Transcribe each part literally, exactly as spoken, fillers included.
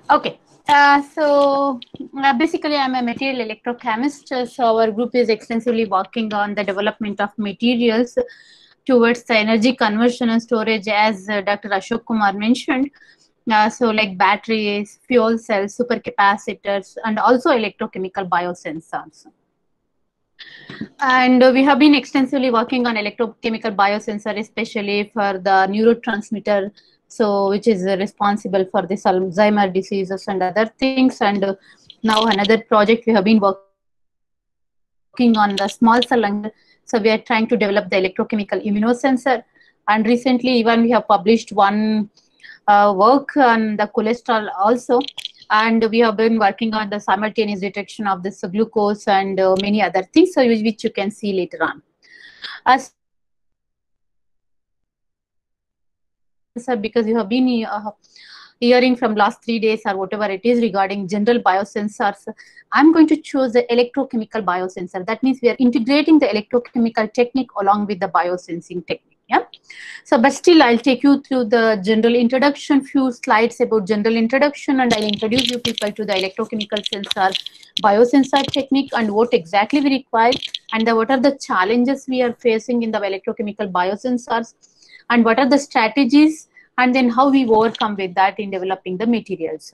Okay. Uh, so uh, basically, I'm a material electrochemist. Uh, So our group is extensively working on the development of materials towards the energy conversion and storage, as uh, Doctor Ashok Kumar mentioned. Uh, so like batteries, fuel cells, supercapacitors, and also electrochemical biosensors. And uh, we have been extensively working on electrochemical biosensor, especially for the neurotransmitter, so which is uh, responsible for this Alzheimer diseases and other things. And uh, now another project we have been working on the small cell lung cancer. So we are trying to develop the electrochemical immunosensor. And recently, even we have published one uh, work on the cholesterol also. And we have been working on the simultaneous detection of this glucose and uh, many other things, so which which you can see later on. Uh, so now when we come to the electrochemical biosensor, because you have been uh, hearing from last three days or whatever it is regarding general biosensors, I'm going to choose the electrochemical biosensor. That means we are integrating the electrochemical technique along with the biosensing technique. Yeah. So, but still, I'll take you through the general introduction, few slides about general introduction, and I'll introduce you people to the electrochemical sensor biosensor technique and what exactly we require, and the, what are the challenges we are facing in the electrochemical biosensors, and what are the strategies, and then how we overcome with that in developing the materials.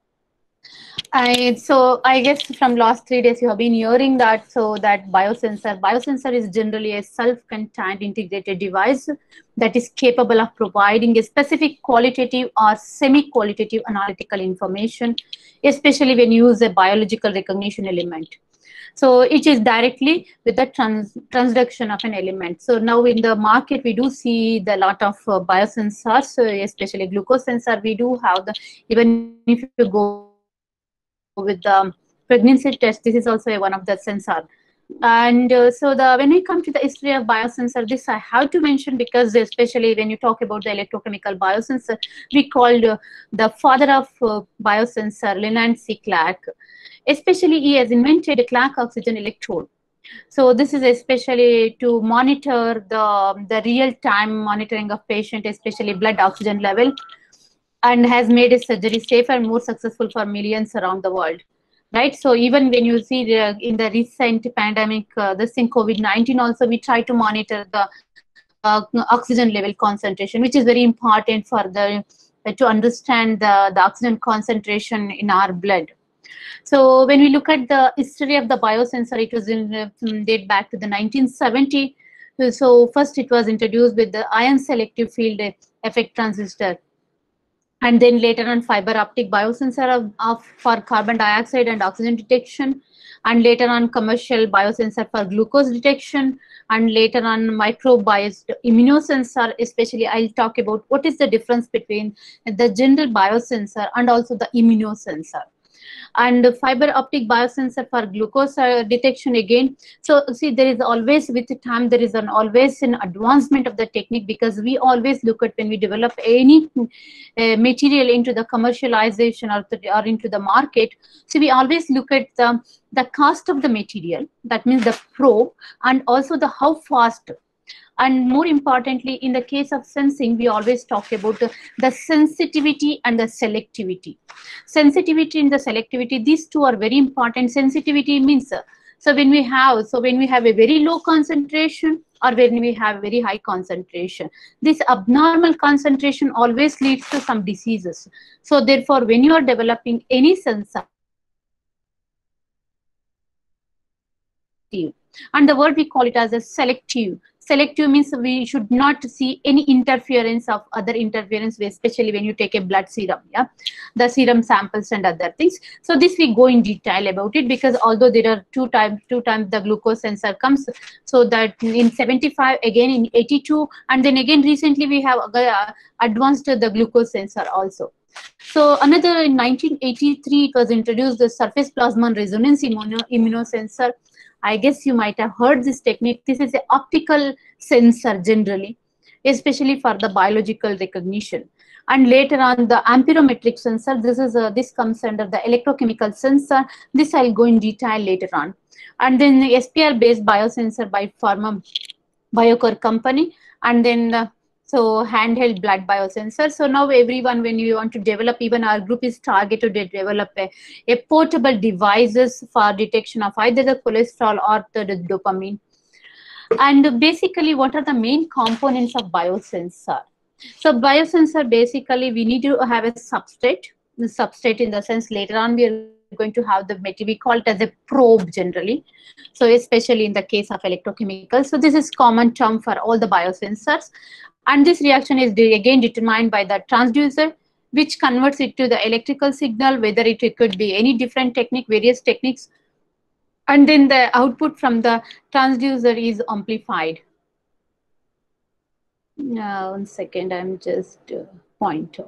I, so I guess from last three days you have been hearing that. So that biosensor, biosensor is generally a self-contained integrated device that is capable of providing a specific qualitative or semi-qualitative analytical information, especially when you use a biological recognition element. So it is directly with the trans, transduction of an element. So now in the market, we do see the lot of uh, biosensors, uh, especially glucose sensor. We do have the, even if you go with the pregnancy test, this is also a, one of the sensor. And uh, so the when we come to the history of biosensor, this I have to mention because especially when you talk about the electrochemical biosensor, we called uh, the father of uh, biosensor, Leland C. Clark. Especially he has invented a Clark oxygen electrode. So this is especially to monitor the, the real-time monitoring of patient, especially blood oxygen level, and has made a surgery safer and more successful for millions around the world. Right. So even when you see the, in the recent pandemic, uh, this in COVID nineteen also, we try to monitor the uh, oxygen level concentration, which is very important for the uh, to understand the, the oxygen concentration in our blood. So when we look at the history of the biosensor, it was in uh, date back to the nineteen seventy. So first it was introduced with the ion selective field effect transistor, and then later on fiber optic biosensor of, of for carbon dioxide and oxygen detection, and later on commercial biosensor for glucose detection, and later on microbiased immunosensor. Especially I'll talk about what is the difference between the general biosensor and also the immunosensor. And fiber optic biosensor for glucose uh, detection again. So see, there is always with time there is an always an advancement of the technique, because we always look at when we develop any uh, material into the commercialization or, the, or into the market. So we always look at the the cost of the material, that means the probe, and also the how fast. And more importantly, in the case of sensing, we always talk about the, the sensitivity and the selectivity. Sensitivity and the selectivity, these two are very important. Sensitivity means, uh, so when we have, so when we have a very low concentration or when we have very high concentration, this abnormal concentration always leads to some diseases. So therefore, when you are developing any sensor, you always look at the sensitive. And the word we call it as a selective. Selective means we should not see any interference of other interference, especially when you take a blood serum, yeah, the serum samples and other things. So this we go in detail about it, because although there are two times, two times the glucose sensor comes, so that in seventy-five, again in eighty-two, and then again recently we have uh, advanced the glucose sensor also. So another in nineteen eighty-three, it was introduced the surface plasmon resonance immuno immunosensor. I guess you might have heard this technique. This is an optical sensor generally, especially for the biological recognition. And later on the amperometric sensor, this is a, this comes under the electrochemical sensor. This I'll go in detail later on. And then the S P R based biosensor by Pharma Biocore company. And then uh, So handheld blood biosensor. So now everyone, when you want to develop, even our group is targeted to develop a, a portable devices for detection of either the cholesterol or the, the dopamine. And basically, what are the main components of biosensor? So biosensor, basically, we need to have a substrate. The substrate, in the sense, later on we are going to have the material, we call it as a probe generally. So especially in the case of electrochemicals. So this is common term for all the biosensors. And this reaction is again determined by the transducer, which converts it to the electrical signal, whether it, it could be any different technique, various techniques. And then the output from the transducer is amplified. Now, one second, I'm just uh, pointer.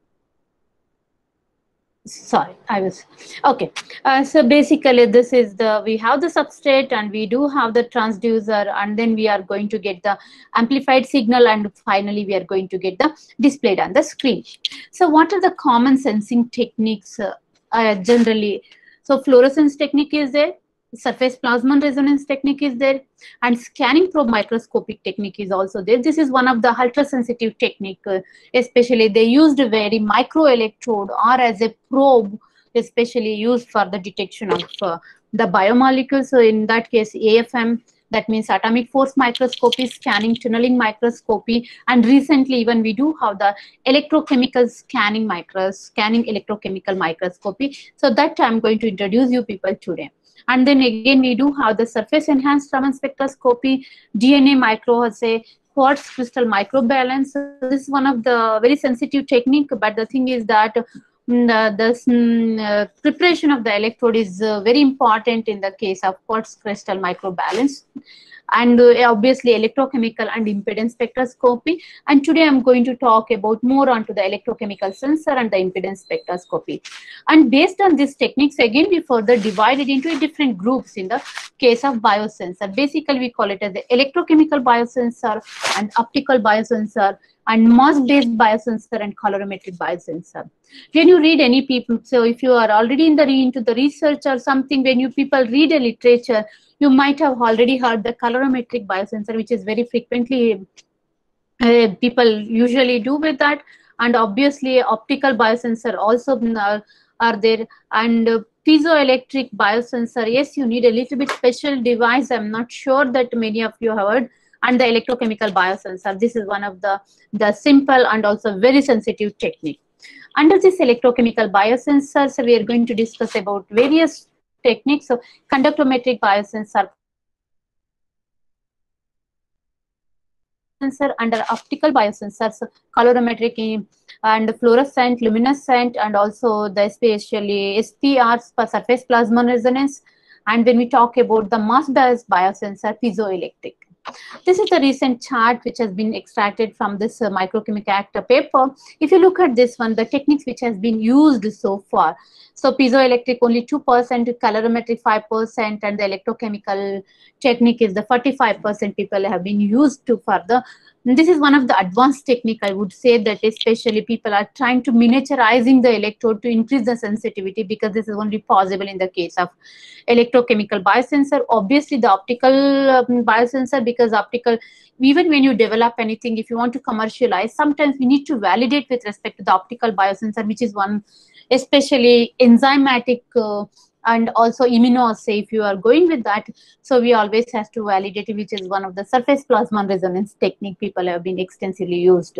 Sorry, I was okay. Uh, so basically, this is the, we have the substrate and we do have the transducer, and then we are going to get the amplified signal, and finally we are going to get the displayed on the screen. So what are the common sensing techniques uh, uh, generally? So fluorescence technique is there, surface plasmon resonance technique is there, and scanning probe microscopic technique is also there. This is one of the ultra sensitive technique, uh, especially they used a very micro electrode or as a probe, especially used for the detection of uh, the biomolecules. So in that case, A F M, that means atomic force microscopy, scanning tunneling microscopy, and recently even we do have the electrochemical scanning micros scanning electrochemical microscopy. So that I'm going to introduce you people today. And then again, we do have the surface enhanced Raman spectroscopy, D N A microassay, quartz crystal microbalance. So this is one of the very sensitive technique, but the thing is that mm, the, the mm, uh, preparation of the electrode is uh, very important in the case of quartz crystal microbalance. And uh, obviously electrochemical and impedance spectroscopy. And today I'm going to talk about more onto the electrochemical sensor and the impedance spectroscopy. And based on these techniques, again, we further divided into different groups in the case of biosensor. Basically, we call it as the electrochemical biosensor and optical biosensor and mass-based biosensor and colorimetric biosensor. When you read any people, so if you are already in the into the research or something, when you people read a literature, you might have already heard the colorimetric biosensor, which is very frequently uh, people usually do with that. And obviously optical biosensor also are, are there. And uh, piezoelectric biosensor, yes, you need a little bit special device. I'm not sure that many of you have heard. And the electrochemical biosensor, this is one of the, the simple and also very sensitive technique. Under this electrochemical biosensor, so we are going to discuss about various techniques. So conductometric biosensor, sensor under optical biosensors, colorimetric and fluorescent, luminescent, and also the especially S P Rs for surface plasmon resonance. And when we talk about the mass-based biosensor, piezoelectric. This is the recent chart which has been extracted from this uh, microchemical actor paper. If you look at this one, the techniques which has been used so far. So piezoelectric only two percent, colorimetric five percent, and the electrochemical technique is the forty-five percent people have been used to for the. This is one of the advanced technique, I would say, that especially people are trying to miniaturizing the electrode to increase the sensitivity, because this is only possible in the case of electrochemical biosensor. Obviously the optical um, biosensor, because optical, even when you develop anything, if you want to commercialize, sometimes we need to validate with respect to the optical biosensor, which is one especially enzymatic uh, and also immunoassay, if you are going with that. So we always have to validate it, which is one of the surface plasmon resonance technique people have been extensively used.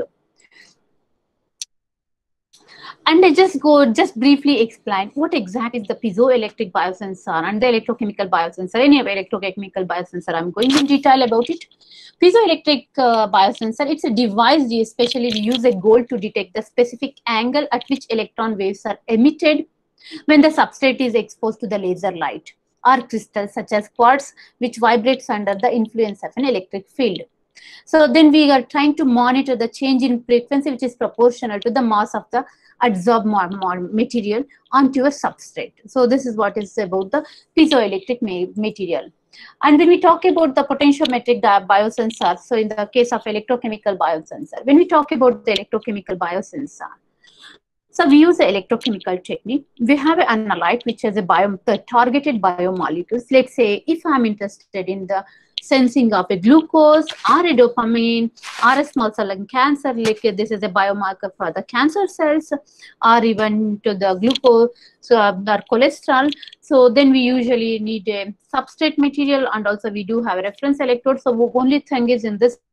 And I just go, just briefly explain what exactly is the piezoelectric biosensor and the electrochemical biosensor. Any electrochemical biosensor, I'm going in detail about it. Piezoelectric uh, biosensor, it's a device, especially we use a gold to detect the specific angle at which electron waves are emitted when the substrate is exposed to the laser light, or crystals such as quartz, which vibrates under the influence of an electric field. So then we are trying to monitor the change in frequency, which is proportional to the mass of the adsorbed material onto a substrate. So this is what is about the piezoelectric material. And when we talk about the potentiometric biosensor, so in the case of electrochemical biosensor, when we talk about the electrochemical biosensor, so we use the electrochemical technique. We have an analyte which has a bio, the targeted biomolecules. Let's say if I'm interested in the sensing of a glucose or a dopamine or a small cell lung cancer, like this is a biomarker for the cancer cells, or even to the glucose so, uh, or cholesterol. So then we usually need a substrate material, and also we do have a reference electrode. So the only thing is in this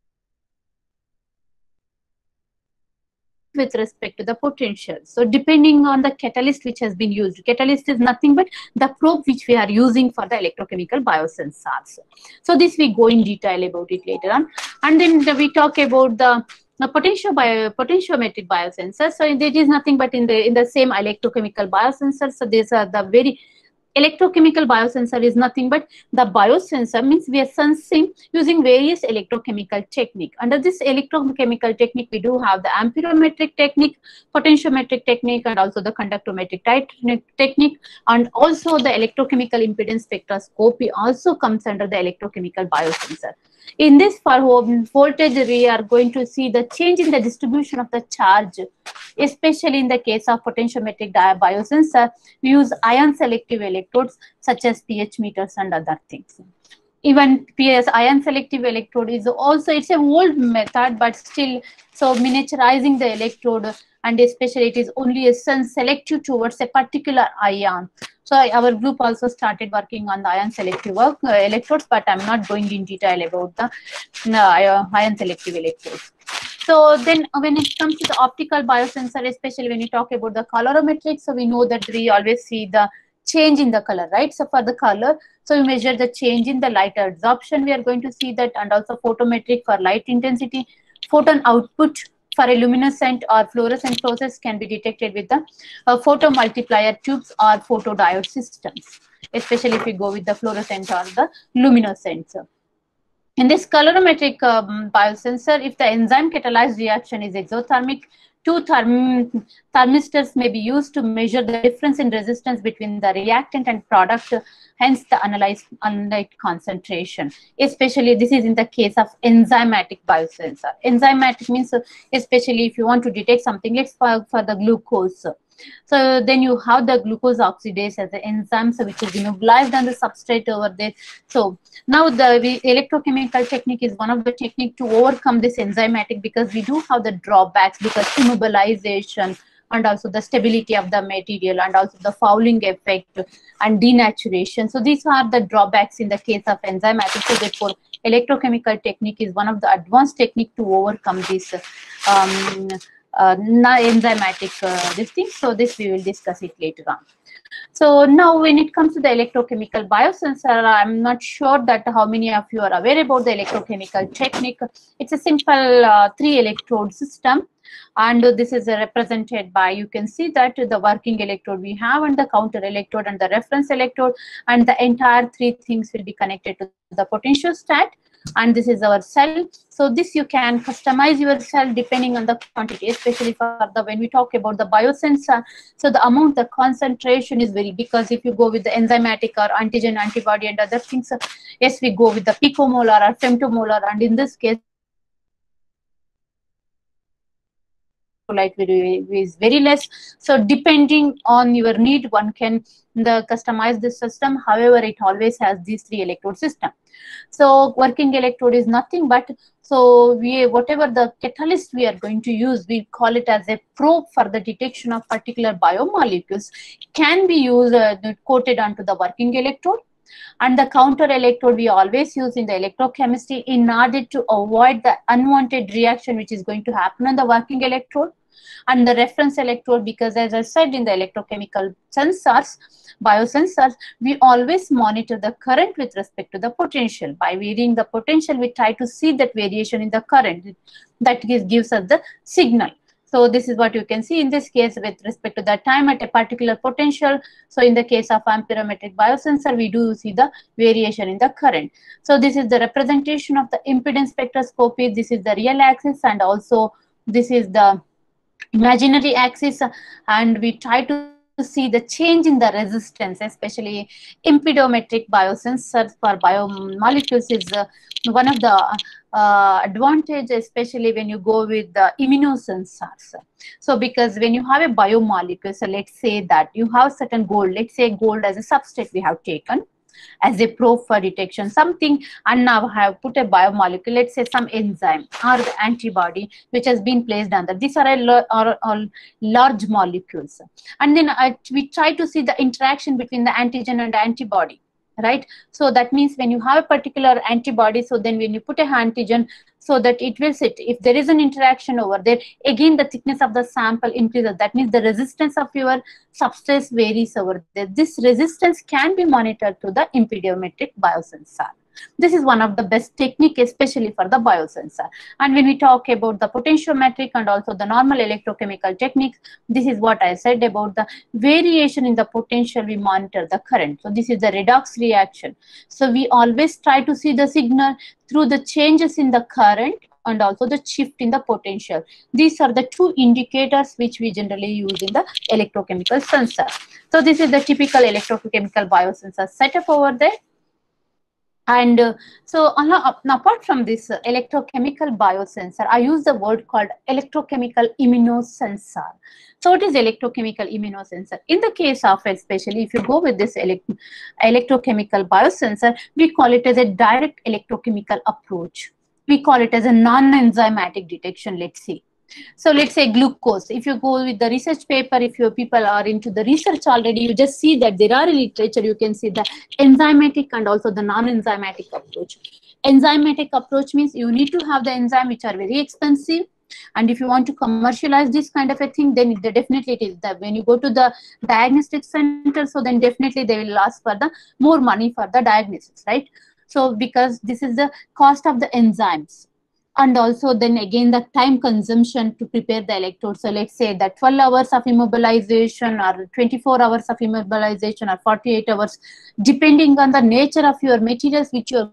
with respect to the potential. So depending on the catalyst which has been used, catalyst is nothing but the probe which we are using for the electrochemical biosensors. So this we go in detail about it later on. And then the, we talk about the the potential bio, potentiometric biosensors. So it is nothing but in the in the same electrochemical biosensors. So these are the very electrochemical biosensor is nothing but the biosensor means we are sensing using various electrochemical technique. Under this electrochemical technique, we do have the amperometric technique, potentiometric technique, and also the conductometric technique, and also the electrochemical impedance spectroscopy also comes under the electrochemical biosensor. In this for voltage, we are going to see the change in the distribution of the charge, especially in the case of potentiometric biosensor. We use ion selective electrodes such as pH meters and other things. Even P S ion selective electrode is also, it's a old method, but still, so miniaturizing the electrode, and especially it is only a selective towards a particular ion. So our group also started working on the ion selective work, uh, electrodes, but I'm not going in detail about the uh, ion selective electrodes. So then when it comes to the optical biosensor, especially when you talk about the colorimetric, so we know that we always see the change in the color, right? So for the color, so we measure the change in the light absorption, we are going to see that, and also photometric for light intensity, photon output for a luminescent or fluorescent process can be detected with the uh, photomultiplier tubes or photodiode systems, especially if we go with the fluorescent or the luminescent. In this colorimetric um, biosensor, if the enzyme catalyzed reaction is exothermic, two therm thermistors may be used to measure the difference in resistance between the reactant and product, hence the analyzed analyte concentration. Especially this is in the case of enzymatic biosensor. Enzymatic means, uh, especially if you want to detect something, let's for, for the glucose. So then you have the glucose oxidase as an enzyme, so which is immobilized on the substrate over there. So now the we, electrochemical technique is one of the technique to overcome this enzymatic, because we do have the drawbacks, because immobilization and also the stability of the material and also the fouling effect and denaturation. So these are the drawbacks in the case of enzymatic. So therefore electrochemical technique is one of the advanced technique to overcome this um, Uh, enzymatic uh, this thing. So this we will discuss it later on. So now when it comes to the electrochemical biosensor, I'm not sure that how many of you are aware about the electrochemical technique. It's a simple uh, three electrode system, and uh, this is uh, represented by, you can see that the working electrode we have, and the counter electrode and the reference electrode, and the entire three things will be connected to the potentiostat. And this is our cell. So this you can customize your cell depending on the quantity, especially for the when we talk about the biosensor. So the amount, the concentration is very, because if you go with the enzymatic or antigen antibody and other things, uh, yes, we go with the picomolar or femtomolar, and in this case light is very less. So depending on your need, one can the customize this system. However, it always has these three electrode system. So working electrode is nothing but, so we whatever the catalyst we are going to use, we call it as a probe for the detection of particular biomolecules, can be used uh, coated onto the working electrode. And the counter electrode we always use in the electrochemistry in order to avoid the unwanted reaction which is going to happen on the working electrode. And the reference electrode, because as I said, in the electrochemical sensors, biosensors, we always monitor the current with respect to the potential. By varying the potential, we try to see that variation in the current that gives, gives us the signal. So this is what you can see in this case with respect to the time at a particular potential. So in the case of amperometric biosensor, we do see the variation in the current. So this is the representation of the impedance spectroscopy. This is the real axis, and also this is the imaginary axis, and we try to see the change in the resistance, especially impedometric biosensors for biomolecules is uh, one of the uh, advantage, especially when you go with the immunosensors. So because when you have a biomolecule, so let's say that you have certain gold, let's say gold as a substrate we have taken, as a probe for detection something, and now I have put a biomolecule, let's say some enzyme or the antibody which has been placed under. These are a or, or large molecules, and then I, we try to see the interaction between the antigen and antibody, right? So that means when you have a particular antibody, so then when you put a antigen, so that it will sit, if there is an interaction over there, again the thickness of the sample increases. That means the resistance of your substance varies over there. This resistance can be monitored through the impediometric biosensor. This is one of the best technique, especially for the biosensor. And when we talk about the potentiometric and also the normal electrochemical techniques, this is what I said about the variation in the potential, we monitor the current. So this is the redox reaction. So we always try to see the signal through the changes in the current and also the shift in the potential. These are the two indicators which we generally use in the electrochemical sensor. So this is the typical electrochemical biosensor setup over there. And uh, so uh, apart from this uh, electrochemical biosensor, I use the word called electrochemical immunosensor. So what is electrochemical immunosensor? In the case of, especially if you go with this elect electrochemical biosensor, we call it as a direct electrochemical approach. We call it as a non-enzymatic detection, let's say. So let's say glucose. If you go with the research paper, if your people are into the research already, you just see that there are in literature, you can see the enzymatic and also the non-enzymatic approach. Enzymatic approach means you need to have the enzyme which are very expensive. And if you want to commercialize this kind of a thing, then the, definitely it is that when you go to the diagnostic center, so then definitely they will ask for the more money for the diagnosis, right? So because this is the cost of the enzymes. And also then again the time consumption to prepare the electrode. So let's say that twelve hours of immobilization or twenty-four hours of immobilization or forty-eight hours, depending on the nature of your materials which you are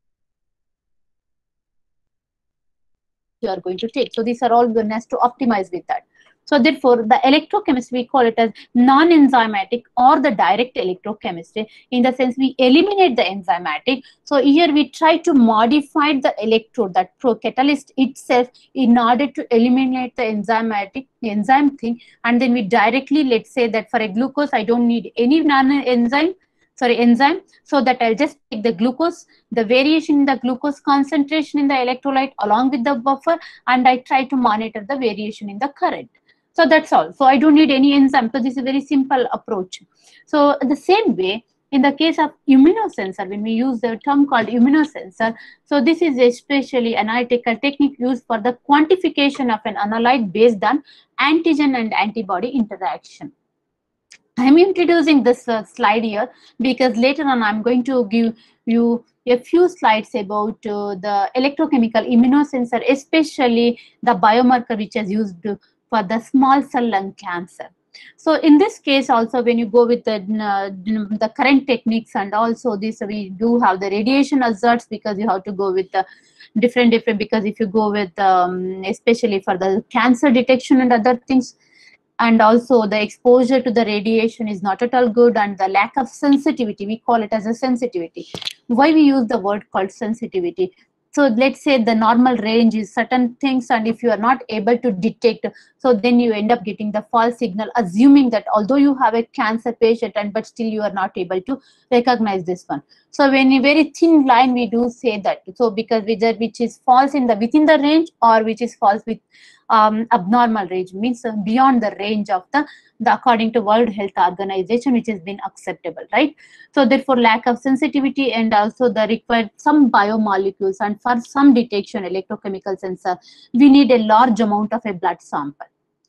you are going to take. So these are all one has to optimize with that. So therefore, the electrochemistry, we call it as non-enzymatic or the direct electrochemistry, in the sense we eliminate the enzymatic. So here we try to modify the electrode, that pro-catalyst itself, in order to eliminate the enzymatic enzyme thing. And then we directly, let's say that for a glucose, I don't need any non-enzyme, sorry, enzyme, so that I'll just take the glucose, the variation in the glucose concentration in the electrolyte along with the buffer, and I try to monitor the variation in the current. So that's all. So I don't need any enzyme. So this is a very simple approach. So the same way, in the case of immunosensor, when we use the term called immunosensor, so this is especially an analytical technique used for the quantification of an analyte based on antigen and antibody interaction. I'm introducing this uh, slide here because later on I'm going to give you a few slides about uh, the electrochemical immunosensor, especially the biomarker which is used to for the small cell lung cancer. So in this case also, when you go with the, uh, the current techniques, and also this, we do have the radiation hazards, because you have to go with the different, different, because if you go with, um, especially for the cancer detection and other things, and also the exposure to the radiation is not at all good, and the lack of sensitivity, we call it as a sensitivity. Why we use the word called sensitivity? So let's say the normal range is certain things, and if you are not able to detect, so then you end up getting the false signal, assuming that although you have a cancer patient, and but still you are not able to recognize this one. So when a very thin line, we do say that. So because whether which is false in the within the range, or which is false with um, abnormal range, means uh, beyond the range of the, the according to World Health Organization, which has been acceptable, right? So therefore, lack of sensitivity, and also the required some biomolecules, and for some detection electrochemical sensor, we need a large amount of a blood sample,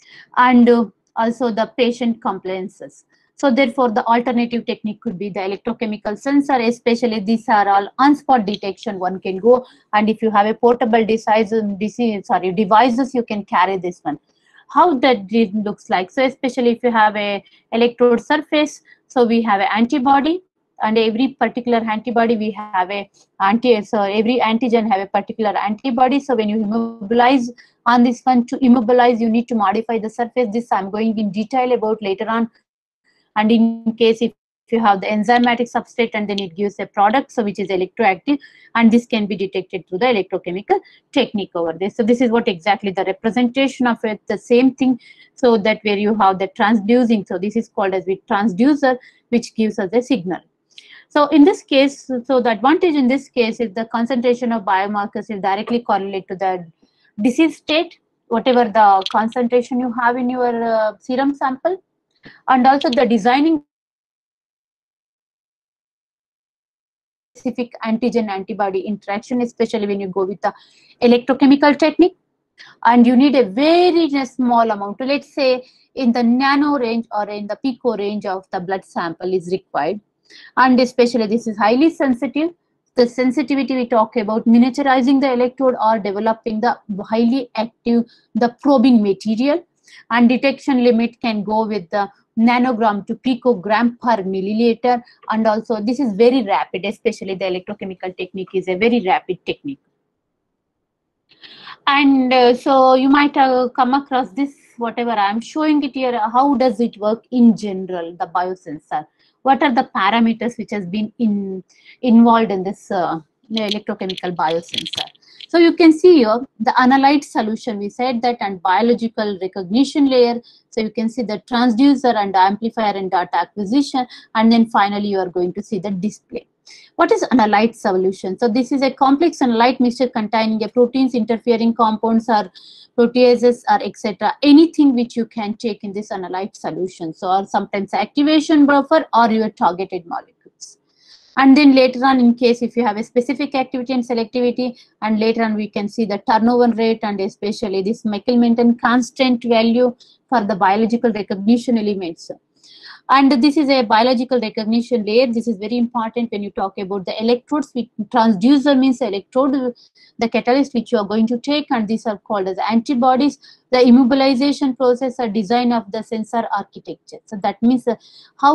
and uh, also the patient compliances. So therefore, the alternative technique could be the electrochemical sensor, especially these are all on-spot detection one can go, and if you have a portable device, sorry, devices, you can carry this one. How that looks like? So especially if you have a electrode surface, so we have an antibody, and every particular antibody we have a anti, so every antigen have a particular antibody. So when you immobilize on this one, to immobilize, you need to modify the surface. This I'm going in detail about later on. And in case if you have the enzymatic substrate, and then it gives a product, so which is electroactive, and this can be detected through the electrochemical technique over there. So this is what exactly the representation of it, the same thing. So that where you have the transducing, so this is called as the transducer, which gives us a signal. So in this case, so the advantage in this case is the concentration of biomarkers is directly correlate to the disease state, whatever the concentration you have in your uh, serum sample, and also the designing specific antigen antibody interaction, especially when you go with the electrochemical technique, and you need a very small amount, let's say in the nano range or in the pico range of the blood sample is required. And especially this is highly sensitive. The sensitivity we talk about miniaturizing the electrode or developing the highly active, the probing material, and detection limit can go with the nanogram to picogram per milliliter. And also this is very rapid, especially the electrochemical technique is a very rapid technique. And uh, so you might uh, come across this, whatever I'm showing it here, how does it work in general, the biosensor? What are the parameters which has been in, involved in this uh, electrochemical biosensor? So you can see here the analyte solution, we said that, and biological recognition layer. So you can see the transducer and amplifier and data acquisition, and then finally you are going to see the display. What is analyte solution? So this is a complex analyte mixture containing a proteins, interfering compounds, or proteases, or et cetera. Anything which you can take in this analyte solution. So or sometimes activation buffer or your targeted molecules. And then later on, in case if you have a specific activity and selectivity, and later on we can see the turnover rate, and especially this Michelson constant value for the biological recognition elements. And this is a biological recognition layer. This is very important when you talk about the electrodes. Transducer means electrode, the catalyst which you are going to take, and these are called as antibodies. The immobilization process or design of the sensor architecture. So that means uh, how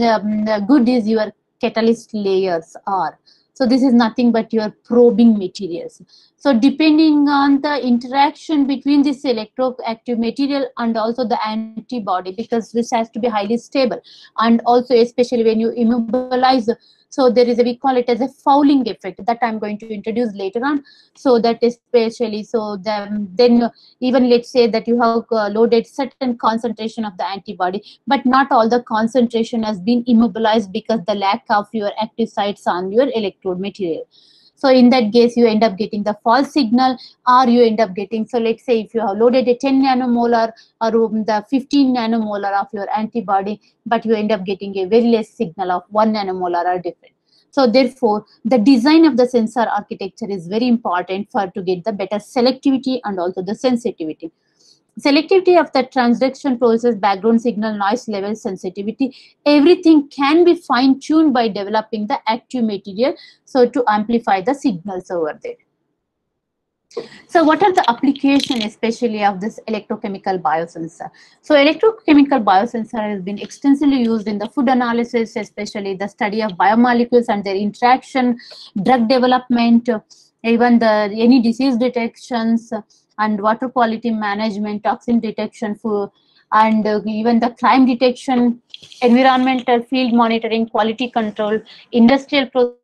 um, good is your catalyst layers are. So this is nothing but your probing materials. So depending on the interaction between this electroactive material and also the antibody, because this has to be highly stable, and also especially when you immobilize, so there is a, we call it as a fouling effect that I'm going to introduce later on. So that especially, so then, then even let's say that you have uh, loaded certain concentration of the antibody, but not all the concentration has been immobilized because the lack of your active sites on your electrode material. So in that case, you end up getting the false signal, or you end up getting, so let's say if you have loaded a ten nanomolar or the fifteen nanomolar of your antibody, but you end up getting a very less signal of one nanomolar or different. So therefore, the design of the sensor architecture is very important for to get the better selectivity and also the sensitivity. Selectivity of the transduction process, background signal, noise level, sensitivity, everything can be fine-tuned by developing the active material, so to amplify the signals over there. So what are the applications especially of this electrochemical biosensor? So electrochemical biosensor has been extensively used in the food analysis, especially the study of biomolecules and their interaction, drug development, even the any disease detections, and water quality management, toxin detection, for, and uh, even the crime detection, environmental field monitoring, quality control, industrial process,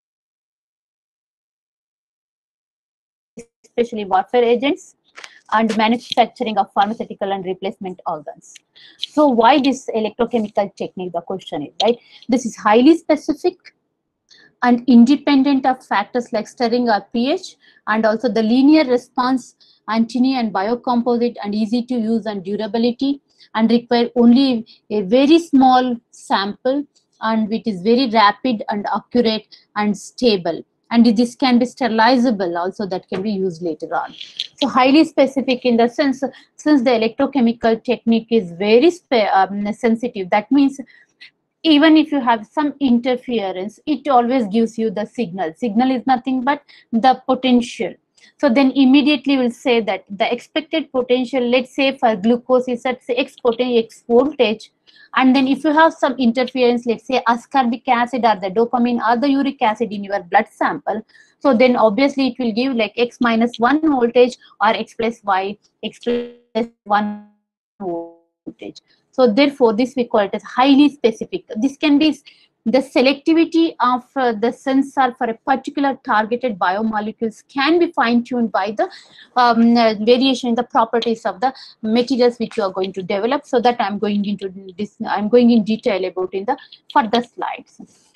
especially warfare agents, and manufacturing of pharmaceutical and replacement organs. So why this electrochemical technique, the question is, right? This is highly specific and independent of factors like stirring or pH, and also the linear response, antennae and biocomposite, and easy to use and durability, and require only a very small sample, and it is very rapid and accurate and stable. And this can be sterilizable also, that can be used later on. So highly specific in the sense, since the electrochemical technique is very um, sensitive, that means even if you have some interference, it always gives you the signal. Signal is nothing but the potential. So then immediately we'll say that the expected potential, let's say for glucose is at say X potential, X voltage. And then if you have some interference, let's say ascorbic acid or the dopamine or the uric acid in your blood sample, so then obviously it will give like X minus one voltage or X plus Y, X plus one voltage. So therefore, this we call it as highly specific. This can be the selectivity of uh, the sensor for a particular targeted biomolecules can be fine-tuned by the um, uh, variation in the properties of the materials which you are going to develop. So that I'm going into this, I'm going in detail about in the further slides.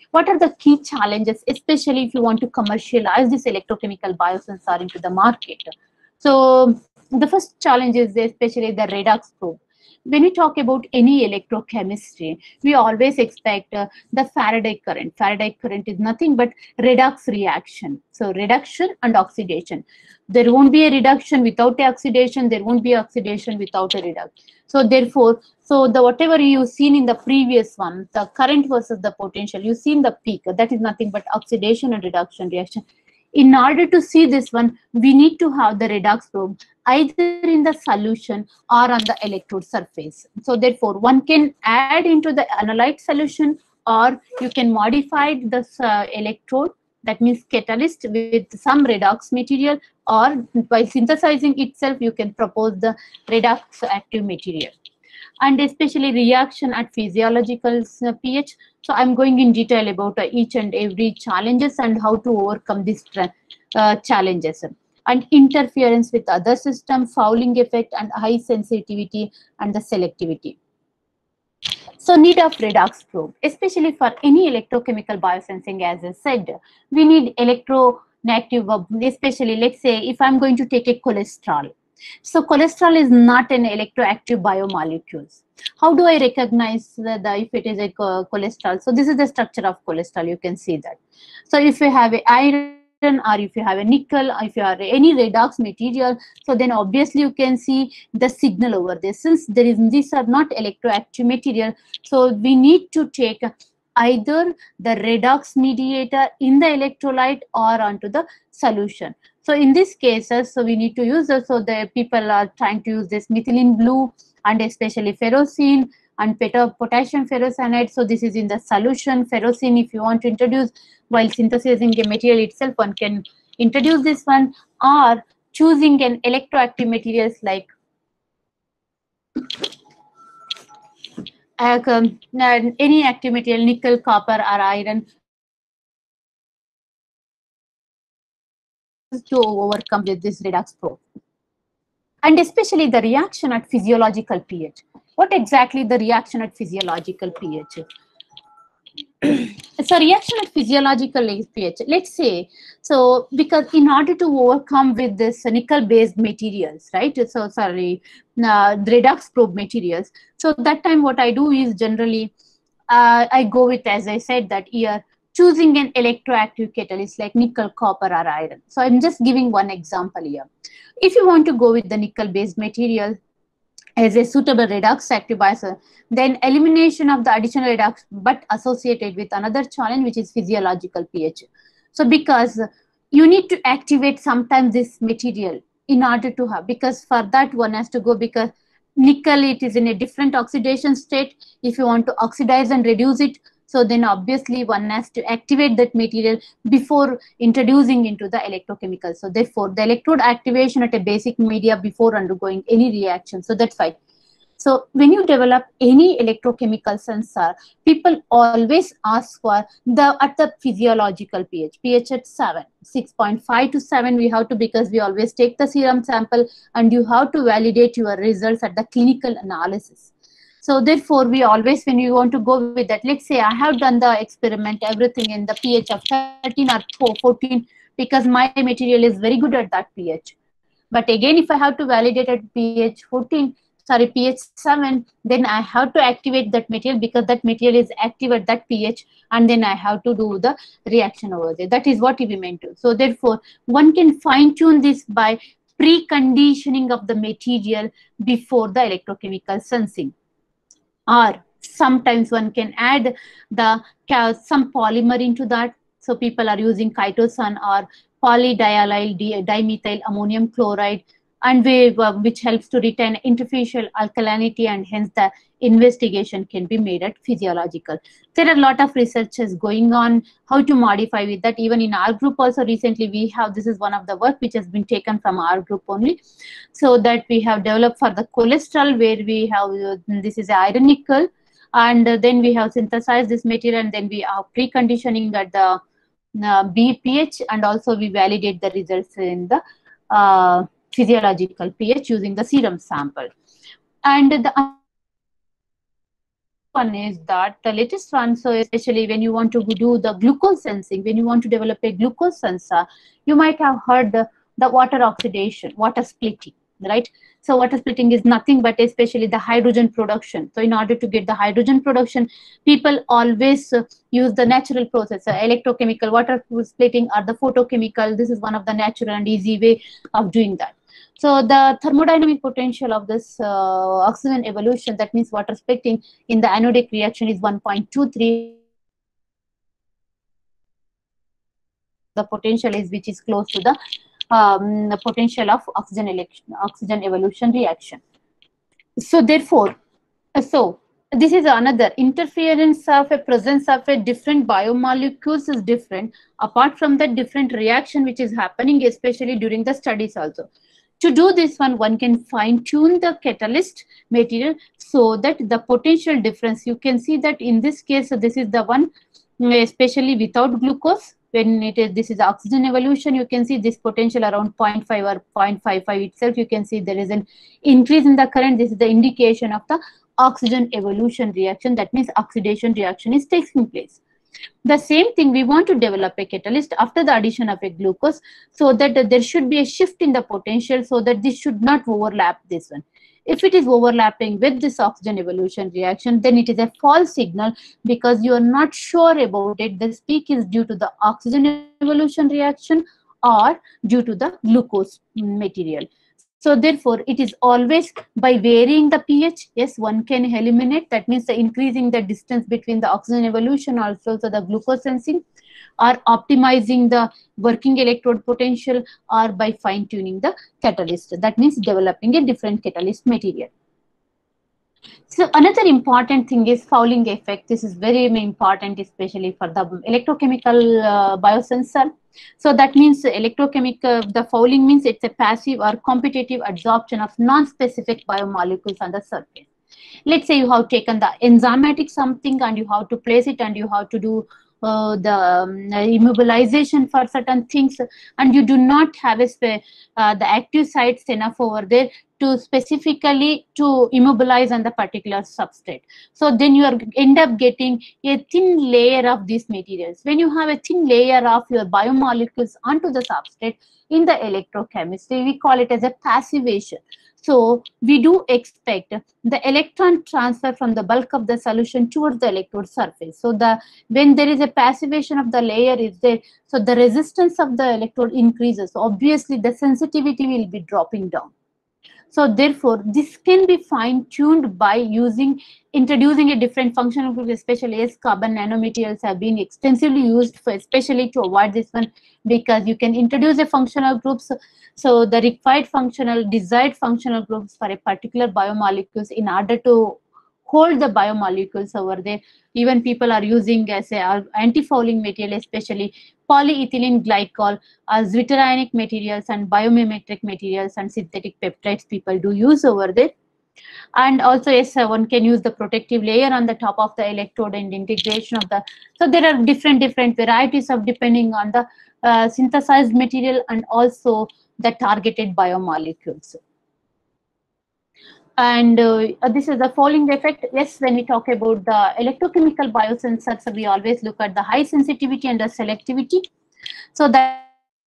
What are the key challenges, especially if you want to commercialize this electrochemical biosensor into the market? So the first challenge is especially the redox probe. When we talk about any electrochemistry, we always expect uh, the Faraday current. Faraday current is nothing but redox reaction. So reduction and oxidation. There won't be a reduction without a oxidation. There won't be oxidation without a reduction. So therefore, so the whatever you've seen in the previous one, the current versus the potential, you've seen the peak. That is nothing but oxidation and reduction reaction. In order to see this one, we need to have the redox probe either in the solution or on the electrode surface. So therefore, one can add into the analyte solution, or you can modify the uh, electrode, that means catalyst, with some redox material, or by synthesizing itself, you can propose the redox active material. And especially reaction at physiological uh, pH. So I'm going in detail about uh, each and every challenges and how to overcome these uh, challenges. And interference with other system, fouling effect, and high sensitivity and the selectivity. So need of redox probe, especially for any electrochemical biosensing, as I said, we need electronegative, especially let's say if I'm going to take a cholesterol. So cholesterol is not an electroactive biomolecules. How do I recognize the, the if it is a cholesterol? So this is the structure of cholesterol, you can see that. So if you have a iron, or if you have a nickel, or if you have any redox material, so then obviously you can see the signal over there. Since there is, these are not electroactive material, so we need to take either the redox mediator in the electrolyte or onto the solution. So in these cases, so we need to use this. So the people are trying to use this methylene blue and especially ferrocene and potassium ferrocyanide. So this is in the solution. Ferrocene, if you want to introduce while synthesizing a material itself, one can introduce this one, or choosing an electroactive materials like uh, um, any active material, nickel, copper, or iron, to overcome with this redox probe. And especially the reaction at physiological pH. What exactly the reaction at physiological pH? So reaction at physiological pH, let's say, so because in order to overcome with this nickel based materials, right, so sorry, uh, redox probe materials, so that time what I do is generally uh, I go with, as I said, that here choosing an electroactive catalyst like nickel, copper, or iron. So I'm just giving one example here. If you want to go with the nickel based material as a suitable redox active biosensor, then elimination of the additional redox, but associated with another challenge, which is physiological pH. So because you need to activate sometimes this material in order to have, because for that one has to go, because nickel, it is in a different oxidation state. If you want to oxidize and reduce it, so then obviously one has to activate that material before introducing into the electrochemical. So therefore, the electrode activation at a basic media before undergoing any reaction. So that's fine. So when you develop any electrochemical sensor, people always ask for the at the physiological pH, pH at seven, six point five to seven we have to, because we always take the serum sample and you have to validate your results at the clinical analysis. So therefore, we always, when you want to go with that, let's say I have done the experiment, everything in the pH of thirteen or fourteen, because my material is very good at that pH. But again, if I have to validate at pH fourteen, sorry, pH seven, then I have to activate that material, because that material is active at that pH, and then I have to do the reaction over there. That is what we meant to. So therefore, one can fine tune this by preconditioning of the material before the electrochemical sensing. Or sometimes one can add the some polymer into that. So people are using chitosan or polydietyl dimethyl ammonium chloride, and we, uh, which helps to retain interfacial alkalinity, and hence the investigation can be made at physiological. There are a lot of researches going on how to modify with that. Even in our group also recently we have, this is one of the work which has been taken from our group only, so that we have developed for the cholesterol, where we have uh, this is iron nickel, and uh, then we have synthesized this material, and then we are preconditioning at the uh, B pH, and also we validate the results in the uh, physiological pH using the serum sample. And the one is that the latest one, so especially when you want to do the glucose sensing, when you want to develop a glucose sensor, you might have heard the, the water oxidation, water splitting, right? So water splitting is nothing but especially the hydrogen production. So in order to get the hydrogen production, people always uh, use the natural process, uh, electrochemical water splitting or the photochemical. This is one of the natural and easy way of doing that. So the thermodynamic potential of this uh, oxygen evolution, that means water splitting in the anodic reaction, is one point two three. The potential is which is close to the, um, the potential of oxygen election, oxygen evolution reaction. So therefore, so this is another interference of a presence of a different biomolecules is different. Apart from the different reaction which is happening, especially during the studies also. To do this one, one can fine tune the catalyst material so that the potential difference, you can see that in this case, so this is the one, especially without glucose, when it is, this is oxygen evolution, you can see this potential around zero point five or zero point five five itself, you can see there is an increase in the current. This is the indication of the oxygen evolution reaction, that means oxidation reaction is taking place. The same thing, we want to develop a catalyst after the addition of a glucose, so that uh, there should be a shift in the potential, so that this should not overlap this one. If it is overlapping with this oxygen evolution reaction, then it is a false signal, because you are not sure about it. This peak is due to the oxygen evolution reaction or due to the glucose material. So therefore, it is always by varying the pH. Yes, one can eliminate. That means the increasing the distance between the oxygen evolution, also so the glucose sensing, or optimizing the working electrode potential, or by fine tuning the catalyst. That means developing a different catalyst material. So another important thing is fouling effect. This is very important, especially for the electrochemical uh, biosensor. So that means electrochemical, the fouling means it's a passive or competitive absorption of non-specific biomolecules on the surface. Let's say you have taken the enzymatic something and you have to place it, and you have to do uh, the um, immobilization for certain things, and you do not have a uh, the active sites enough over there to specifically to immobilize on the particular substrate. So then you are end up getting a thin layer of these materials. When you have a thin layer of your biomolecules onto the substrate in the electrochemistry, we call it as a passivation. So we do expect the electron transfer from the bulk of the solution towards the electrode surface. So the when there is a passivation of the layer is there, so the resistance of the electrode increases. Obviously, the sensitivity will be dropping down. So therefore, this can be fine-tuned by using introducing a different functional group, especially as carbon nanomaterials have been extensively used for, especially to avoid this one, because you can introduce a functional groups. So the required functional, desired functional groups for a particular biomolecules in order to hold the biomolecules over there. Even people are using as a anti-fouling material, especially polyethylene glycol, uh, zwitterionic materials and biomimetic materials and synthetic peptides people do use over there. And also, yes, uh, one can use the protective layer on the top of the electrode and integration of the, so there are different different varieties of depending on the uh, synthesized material and also the targeted biomolecules. And uh, this is the fouling effect. Yes, when we talk about the electrochemical biosensors, we always look at the high sensitivity and the selectivity. So that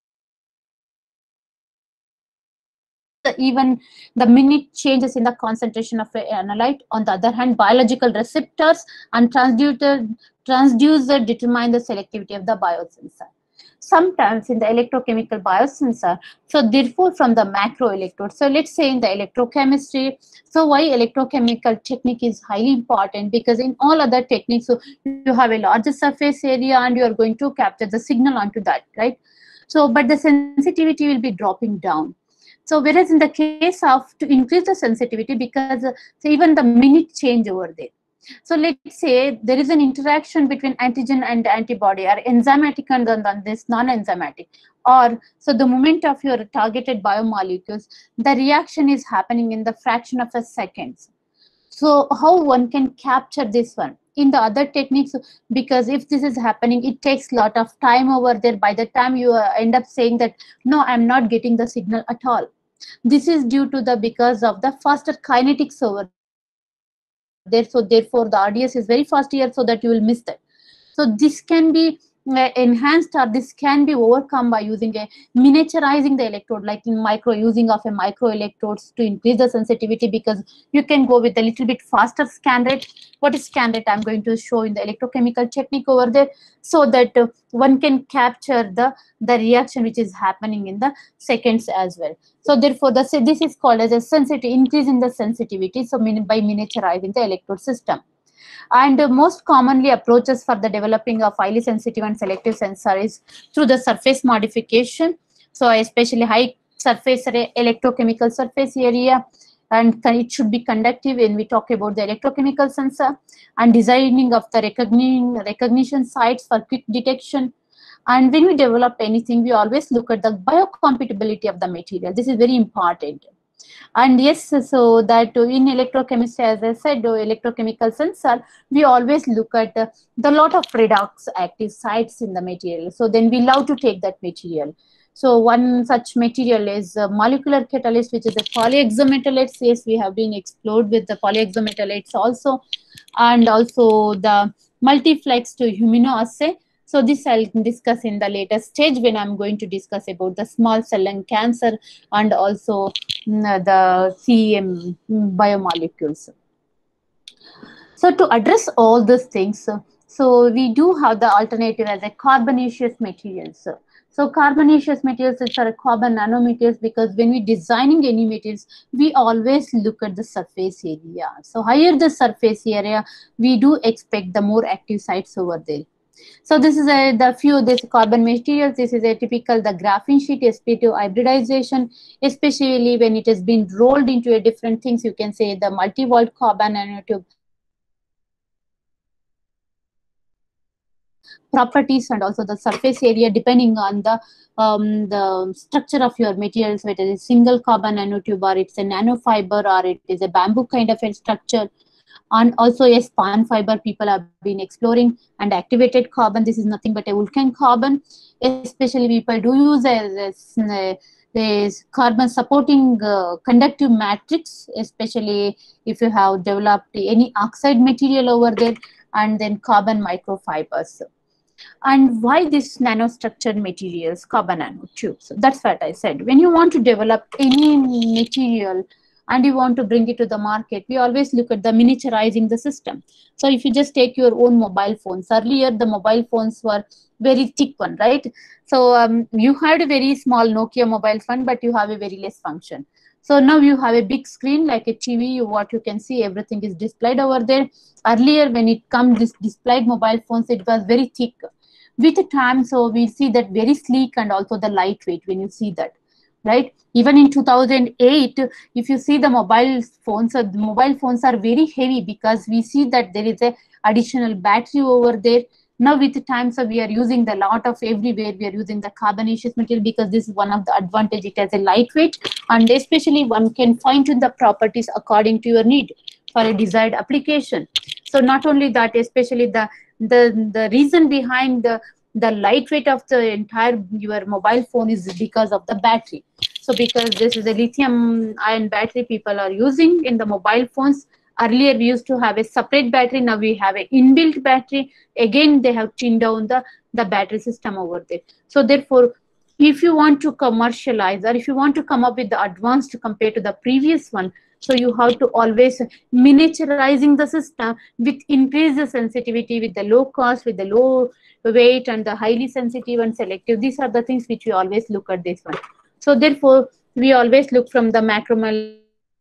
even the minute changes in the concentration of an analyte. On the other hand, biological receptors and transducer, transducer determine the selectivity of the biosensor. Sometimes in the electrochemical biosensor, so therefore from the macro electrode. So let's say in the electrochemistry, so why electrochemical technique is highly important, because in all other techniques, so you have a larger surface area and you are going to capture the signal onto that, right? So, but the sensitivity will be dropping down. So whereas in the case of to increase the sensitivity, because uh, so even the minute change over there. So let's say there is an interaction between antigen and antibody, or enzymatic and then this non-enzymatic, or so the moment of your targeted biomolecules, the reaction is happening in the fraction of a second. So how one can capture this one in the other techniques, because if this is happening, it takes a lot of time over there. By the time you uh, end up saying that, no, I'm not getting the signal at all. This is due to the, because of the faster kinetics over there. So therefore the R D S is very fast here, so that you will miss that. So this can be uh, enhanced, or this can be overcome by using a miniaturizing the electrode, like in micro, using of a micro electrodes to increase the sensitivity, because you can go with a little bit faster scan rate. What is scan rate? I'm going to show in the electrochemical technique over there, so that uh, one can capture the the reaction which is happening in the seconds as well. So therefore the this is called as a sensitivity, increase in the sensitivity, so min by miniaturizing the electrode system. And uh, most commonly approaches for the developing of highly sensitive and selective sensor is through the surface modification. So especially high surface area, electrochemical surface area, and it should be conductive when we talk about the electrochemical sensor, and designing of the recognition recognition sites for quick detection. And when we develop anything, we always look at the biocompatibility of the material. This is very important. And yes, so that in electrochemistry, as I said, electrochemical sensor, we always look at uh, the lot of redox active sites in the material. So then we love to take that material. So one such material is uh, molecular catalyst, which is the polyoxometallites. Yes, we have been explored with the polyoxometallites also, and also the multiplex to immunoassay. So this I'll discuss in the later stage when I'm going to discuss about the small cell lung cancer and also mm, the C E M biomolecules. So to address all these things, so we do have the alternative as a carbonaceous materials. So carbonaceous materials are carbon nanomaterials, because when we designing any materials, we always look at the surface area. So higher the surface area, we do expect the more active sites over there. So this is a the few this carbon materials. This is a typical the graphene sheet S P two hybridization, especially when it has been rolled into a different things. You can say the multi-walled carbon nanotube properties, and also the surface area depending on the um, the structure of your materials, whether it is single carbon nanotube or it's a nanofiber or it is a bamboo kind of a structure. And also a span fiber people have been exploring, and activated carbon. This is nothing but a Vulcan carbon. Especially people do use as, as this carbon supporting uh, conductive matrix, especially if you have developed any oxide material over there, and then carbon microfibers. And why this nanostructured materials, carbon nanotubes? That's what I said. When you want to develop any material and you want to bring it to the market, we always look at the miniaturizing the system. So if you just take your own mobile phones, earlier the mobile phones were very thick one, right? So um, you had a very small Nokia mobile phone, but you have a very less function. So now you have a big screen like a T V, you, what you can see, everything is displayed over there. Earlier when it comes this displayed mobile phones, it was very thick. With time, so we see that very sleek and also the lightweight when you see that, right? Even in two thousand eight, if you see the mobile phones, uh, the mobile phones are very heavy, because we see that there is a additional battery over there. Now with the time, so we are using the lot of everywhere, we are using the carbonaceous material, because this is one of the advantage, it has a lightweight, and especially one can fine tune the properties according to your need for a desired application. So not only that, especially the the the reason behind the the lightweight of the entire your mobile phone is because of the battery. So because this is a lithium ion battery people are using in the mobile phones. Earlier we used to have a separate battery, now we have an inbuilt battery. Again they have thinned down the the battery system over there. So therefore, if you want to commercialize, or if you want to come up with the advanced compared to the previous one, so you have to always miniaturizing the system with increase the sensitivity, with the low cost, with the low weight, and the highly sensitive and selective. These are the things which we always look at this one. So therefore, we always look from the macromolecular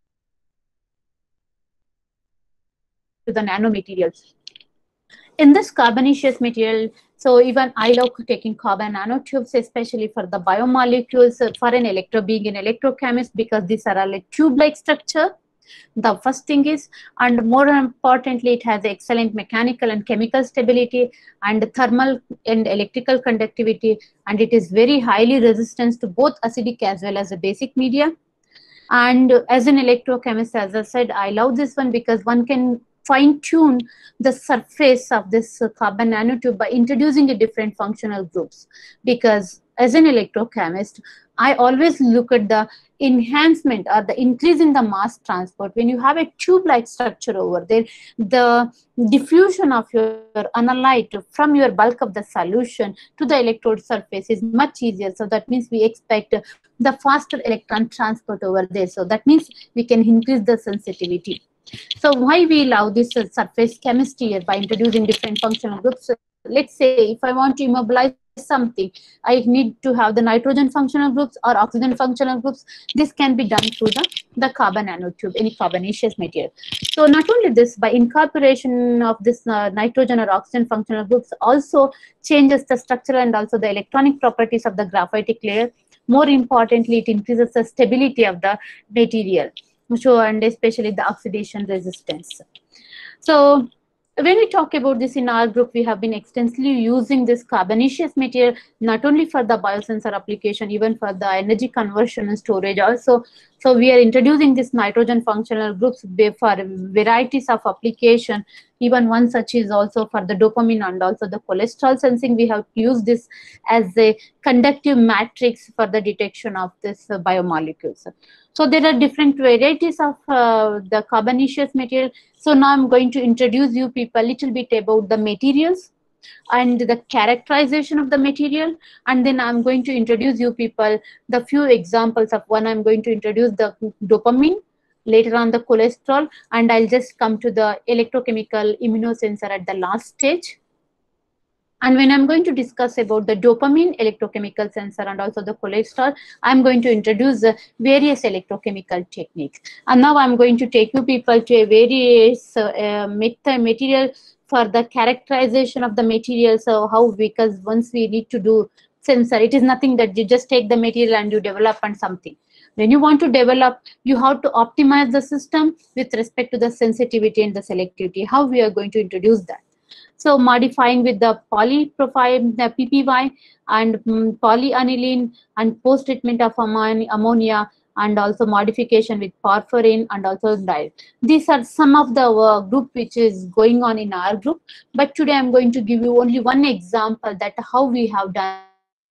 to the nanomaterials. In this carbonaceous material, so even I love taking carbon nanotubes, especially for the biomolecules, uh, for an electro being an electrochemist, because these are a like tube-like structure. The first thing is, and more importantly, it has excellent mechanical and chemical stability, and thermal and electrical conductivity, and it is very highly resistant to both acidic as well as a basic media. And as an electrochemist, as I said, I love this one because one can fine tune the surface of this carbon nanotube by introducing a different functional groups. Because as an electrochemist, I always look at the enhancement or the increase in the mass transport. When you have a tube-like structure over there, the diffusion of your analyte from your bulk of the solution to the electrode surface is much easier. So that means we expect the faster electron transport over there. So that means we can increase the sensitivity. So why we allow this uh, surface chemistry here by introducing different functional groups? So let's say if I want to immobilize something, I need to have the nitrogen functional groups or oxygen functional groups. This can be done through the, the carbon nanotube, any carbonaceous material. So not only this, by incorporation of this uh, nitrogen or oxygen functional groups also changes the structural and also the electronic properties of the graphitic layer. More importantly, it increases the stability of the material. So, and especially the oxidation resistance. So when we talk about this in our group, we have been extensively using this carbonaceous material not only for the biosensor application, even for the energy conversion and storage also. So we are introducing this nitrogen functional groups for varieties of application. Even one such is also for the dopamine and also the cholesterol sensing. We have used this as a conductive matrix for the detection of this uh, biomolecules. So there are different varieties of uh, the carbonaceous material. So now I'm going to introduce you people a little bit about the materials and the characterization of the material, and then I'm going to introduce you people the few examples of one. I'm going to introduce the dopamine, later on the cholesterol, and I'll just come to the electrochemical immunosensor at the last stage. And when I'm going to discuss about the dopamine electrochemical sensor and also the cholesterol, I'm going to introduce uh, various electrochemical techniques. And now I'm going to take you people to a various uh, uh, material for the characterization of the material. So how, because once we need to do sensor, it is nothing that you just take the material and you develop and something. When you want to develop, you have to optimize the system with respect to the sensitivity and the selectivity. How we are going to introduce that? So modifying with the polyprofile, the P P Y and um, polyaniline and post-treatment of ammonia, and also modification with porphyrin and also dye. These are some of the uh, group which is going on in our group. But today I'm going to give you only one example that how we have done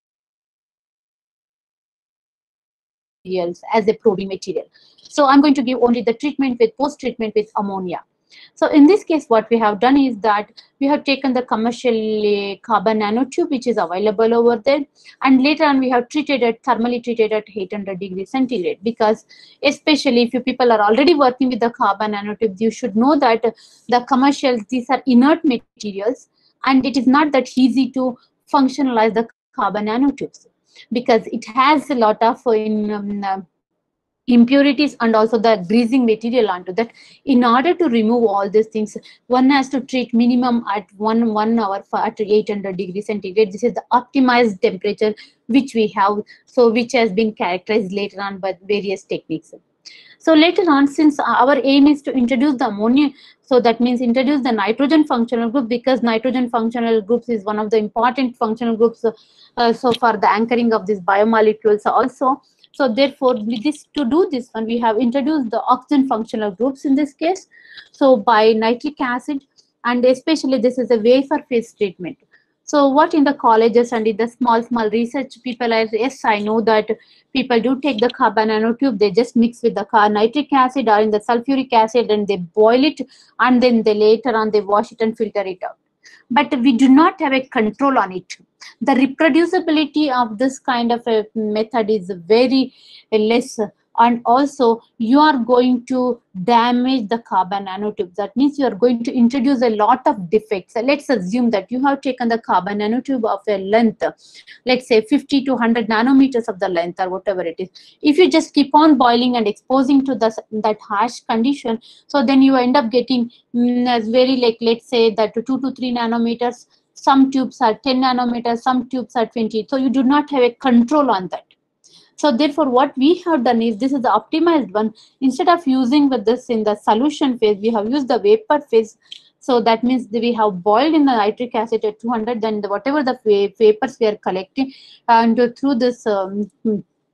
as a probing material. So I'm going to give only the treatment with post-treatment with ammonia. So in this case, what we have done is that we have taken the commercial carbon nanotube which is available over there, and later on we have treated it, thermally treated at eight hundred degrees centigrade, because especially if you people are already working with the carbon nanotube, you should know that the commercials, these are inert materials, and it is not that easy to functionalize the carbon nanotubes, because it has a lot of in um, uh, impurities and also the greasing material onto that. In order to remove all these things, one has to treat minimum at one one hour for at eight hundred degrees centigrade. This is the optimized temperature which we have, so which has been characterized later on by various techniques. So later on, since our aim is to introduce the ammonia, so that means introduce the nitrogen functional group, because nitrogen functional groups is one of the important functional groups uh, so for the anchoring of these biomolecules also. So therefore, this to do this one, we have introduced the oxygen functional groups in this case. So by nitric acid, and especially this is a wafer phase treatment. So what in the colleges and in the small, small research people are, yes, I know that people do take the carbon nanotube, they just mix with the nitric acid or in the sulfuric acid and they boil it, and then they later on they wash it and filter it out. But we do not have a control on it. The reproducibility of this kind of a method is very less, and also you are going to damage the carbon nanotube. That means you are going to introduce a lot of defects. So let's assume that you have taken the carbon nanotube of a length, let's say fifty to one hundred nanometers of the length or whatever it is. If you just keep on boiling and exposing to the, that harsh condition, so then you end up getting mm, very like, let's say that two to three nanometers. Some tubes are ten nanometers, some tubes are twenty. So you do not have a control on that. So therefore, what we have done is, this is the optimized one. Instead of using with this in the solution phase, we have used the vapor phase. So that means we have boiled in the nitric acid at two hundred, then the, whatever the vapors we are collecting, and through this um,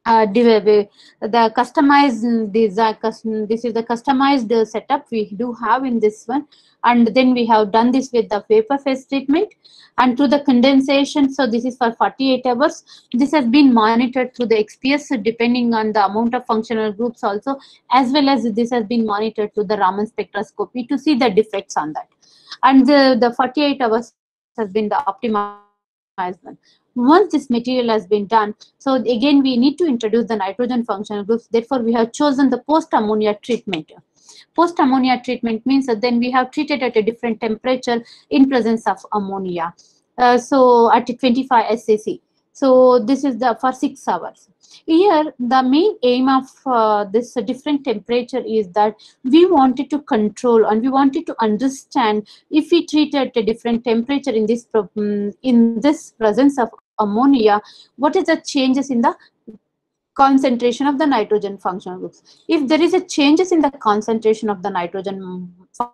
uh, the the customized design. This is the customized uh, setup we do have in this one, and then we have done this with the vapor phase treatment and through the condensation. So this is for forty-eight hours. This has been monitored through the X P S depending on the amount of functional groups also, as well as this has been monitored through the Raman spectroscopy to see the defects on that. And the, the forty-eight hours has been the optimized one. Once this material has been done, so again we need to introduce the nitrogen functional groups. Therefore, we have chosen the post-ammonia treatment. Post-ammonia treatment means that then we have treated at a different temperature in presence of ammonia. Uh, so at twenty-five S A C. So this is the for six hours. Here, the main aim of uh, this uh, different temperature is that we wanted to control and we wanted to understand if we treat at a different temperature in this um, in this presence of ammonia, what is the changes in the concentration of the nitrogen functional groups. If there is a changes in the concentration of the nitrogen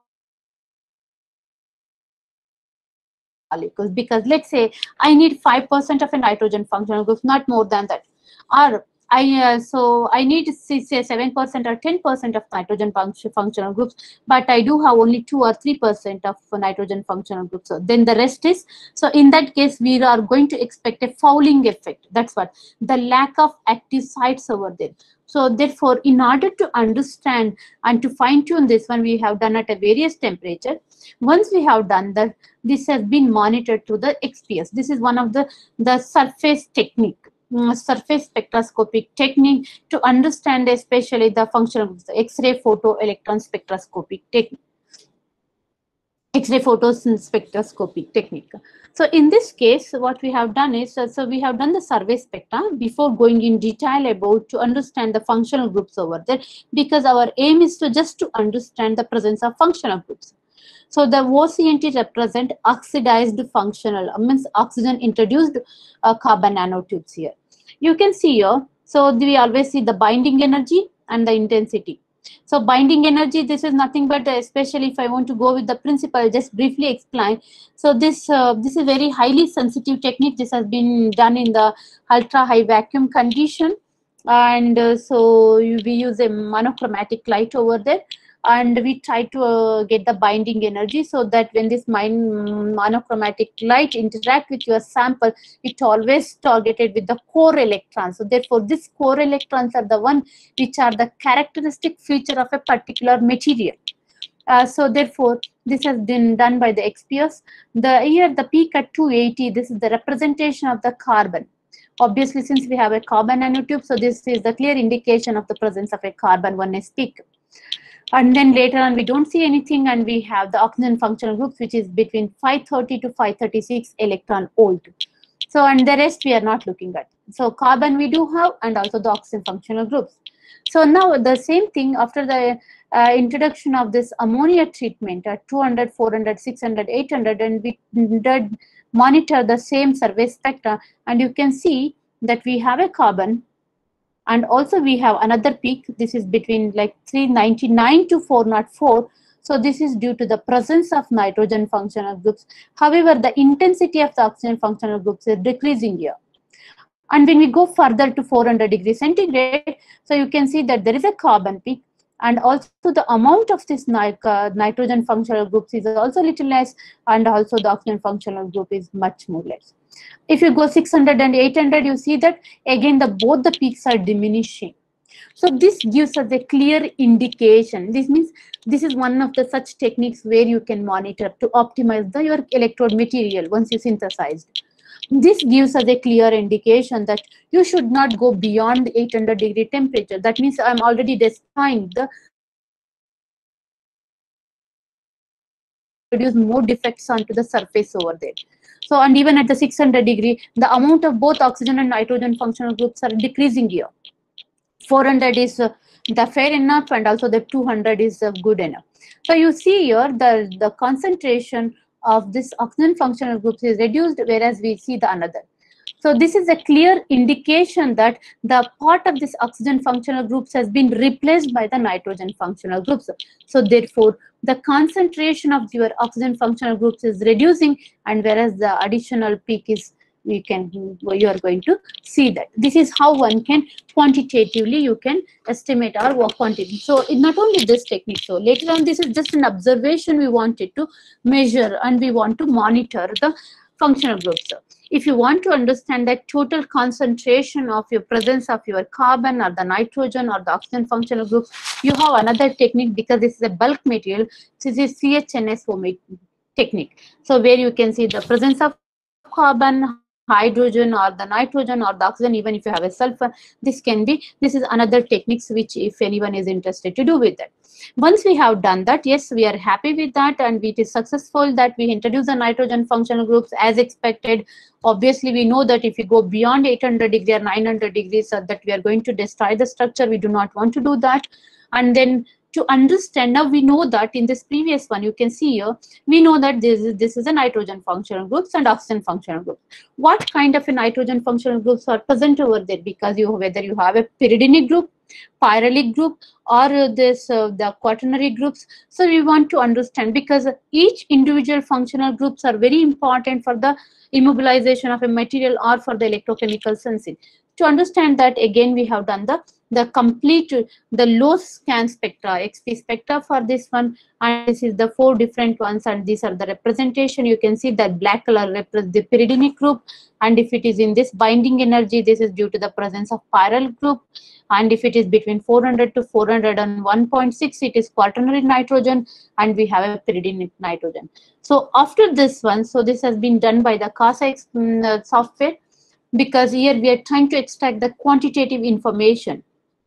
molecules, because let's say I need five percent of a nitrogen functional group, not more than that, or I uh, so I need say seven percent or ten percent of nitrogen function, functional groups, but I do have only two or three percent of nitrogen functional groups. So then the rest is, so in that case we are going to expect a fouling effect. That's what, the lack of active sites over there. So therefore, in order to understand and to fine tune this one, we have done at a various temperature. Once we have done that, this has been monitored to the X P S. This is one of the the surface technique. Surface spectroscopic technique to understand especially the functional X-ray photoelectron spectroscopic technique. X-ray photospectroscopic technique. So in this case, what we have done is, uh, so we have done the survey spectra before going in detail about to understand the functional groups over there, because our aim is to just to understand the presence of functional groups. So the O C N T represent oxidized functional, means oxygen introduced uh, carbon nanotubes here. You can see here, so we always see the binding energy and the intensity. So binding energy, this is nothing but, uh, especially if I want to go with the principle, just briefly explain. So this uh, this is very highly sensitive technique. This has been done in the ultra high vacuum condition, and uh, so we use a monochromatic light over there, and we try to uh, get the binding energy, so that when this monochromatic light interact with your sample, it always targeted with the core electrons. So therefore, these core electrons are the one which are the characteristic feature of a particular material. Uh, so therefore, this has been done by the X P S. The here the peak at two eighty, this is the representation of the carbon. Obviously, since we have a carbon nanotube, so this is the clear indication of the presence of a carbon one s peak. And then later on, we don't see anything, and we have the oxygen functional groups, which is between five thirty to five thirty-six electron volt. So, and the rest we are not looking at. So carbon we do have, and also the oxygen functional groups. So now the same thing after the uh, introduction of this ammonia treatment at two hundred, four hundred, six hundred, eight hundred, and we did monitor the same survey spectra, and you can see that we have a carbon. And also we have another peak. This is between like three ninety-nine to four oh four. So this is due to the presence of nitrogen functional groups. However, the intensity of the oxygen functional groups is decreasing here. And when we go further to four hundred degrees centigrade, so you can see that there is a carbon peak. And also the amount of this nit uh, nitrogen functional groups is also little less, and also the oxygen functional group is much more less. If you go six hundred and eight hundred, you see that again the both the peaks are diminishing. So this gives us a clear indication. This means this is one of the such techniques where you can monitor to optimize the your electrode material once you synthesized. This gives us a clear indication that you should not go beyond eight hundred degree temperature. That means I'm already destroying the produce more defects onto the surface over there. So, and even at the six hundred degree, the amount of both oxygen and nitrogen functional groups are decreasing here. four hundred is uh, the fair enough, and also the two hundred is uh, good enough. So you see here the, the concentration of this oxygen functional groups is reduced, whereas we see the another. So this is a clear indication that the part of this oxygen functional groups has been replaced by the nitrogen functional groups. So therefore, the concentration of your oxygen functional groups is reducing, and whereas the additional peak is we can, you are going to see that. This is how one can quantitatively, you can estimate our work quantity. So it not only this technique, so later on, this is just an observation we wanted to measure, and we want to monitor the functional groups. If you want to understand the total concentration of your presence of your carbon or the nitrogen or the oxygen functional group, you have another technique, because this is a bulk material. This is C H N S O technique. So where you can see the presence of carbon, hydrogen, or the nitrogen or the oxygen, even if you have a sulfur, this can be, this is another techniques which if anyone is interested to do with that. Once we have done that, yes, we are happy with that, and it is successful that we introduce the nitrogen functional groups as expected. Obviously, we know that if you go beyond eight hundred degrees or nine hundred degrees, uh, that we are going to destroy the structure. We do not want to do that. And then to understand, now we know that in this previous one, you can see here, we know that this is, this is a nitrogen functional groups and oxygen functional groups. What kind of a nitrogen functional groups are present over there? Because you, whether you have a pyridinic group, pyrolytic group, or this uh, the quaternary groups. So we want to understand, because each individual functional groups are very important for the immobilization of a material or for the electrochemical sensing. To understand that, again, we have done the the complete, the low scan spectra, X P spectra for this one, and this is the four different ones, and these are the representation. You can see that black color represents the pyridinic group, and if it is in this binding energy, this is due to the presence of pyryl group, and if it is between four hundred to four hundred and one point six, it is quaternary nitrogen, and we have a pyridinic nitrogen. So after this one, so this has been done by the CASA um, uh, software, because here we are trying to extract the quantitative information.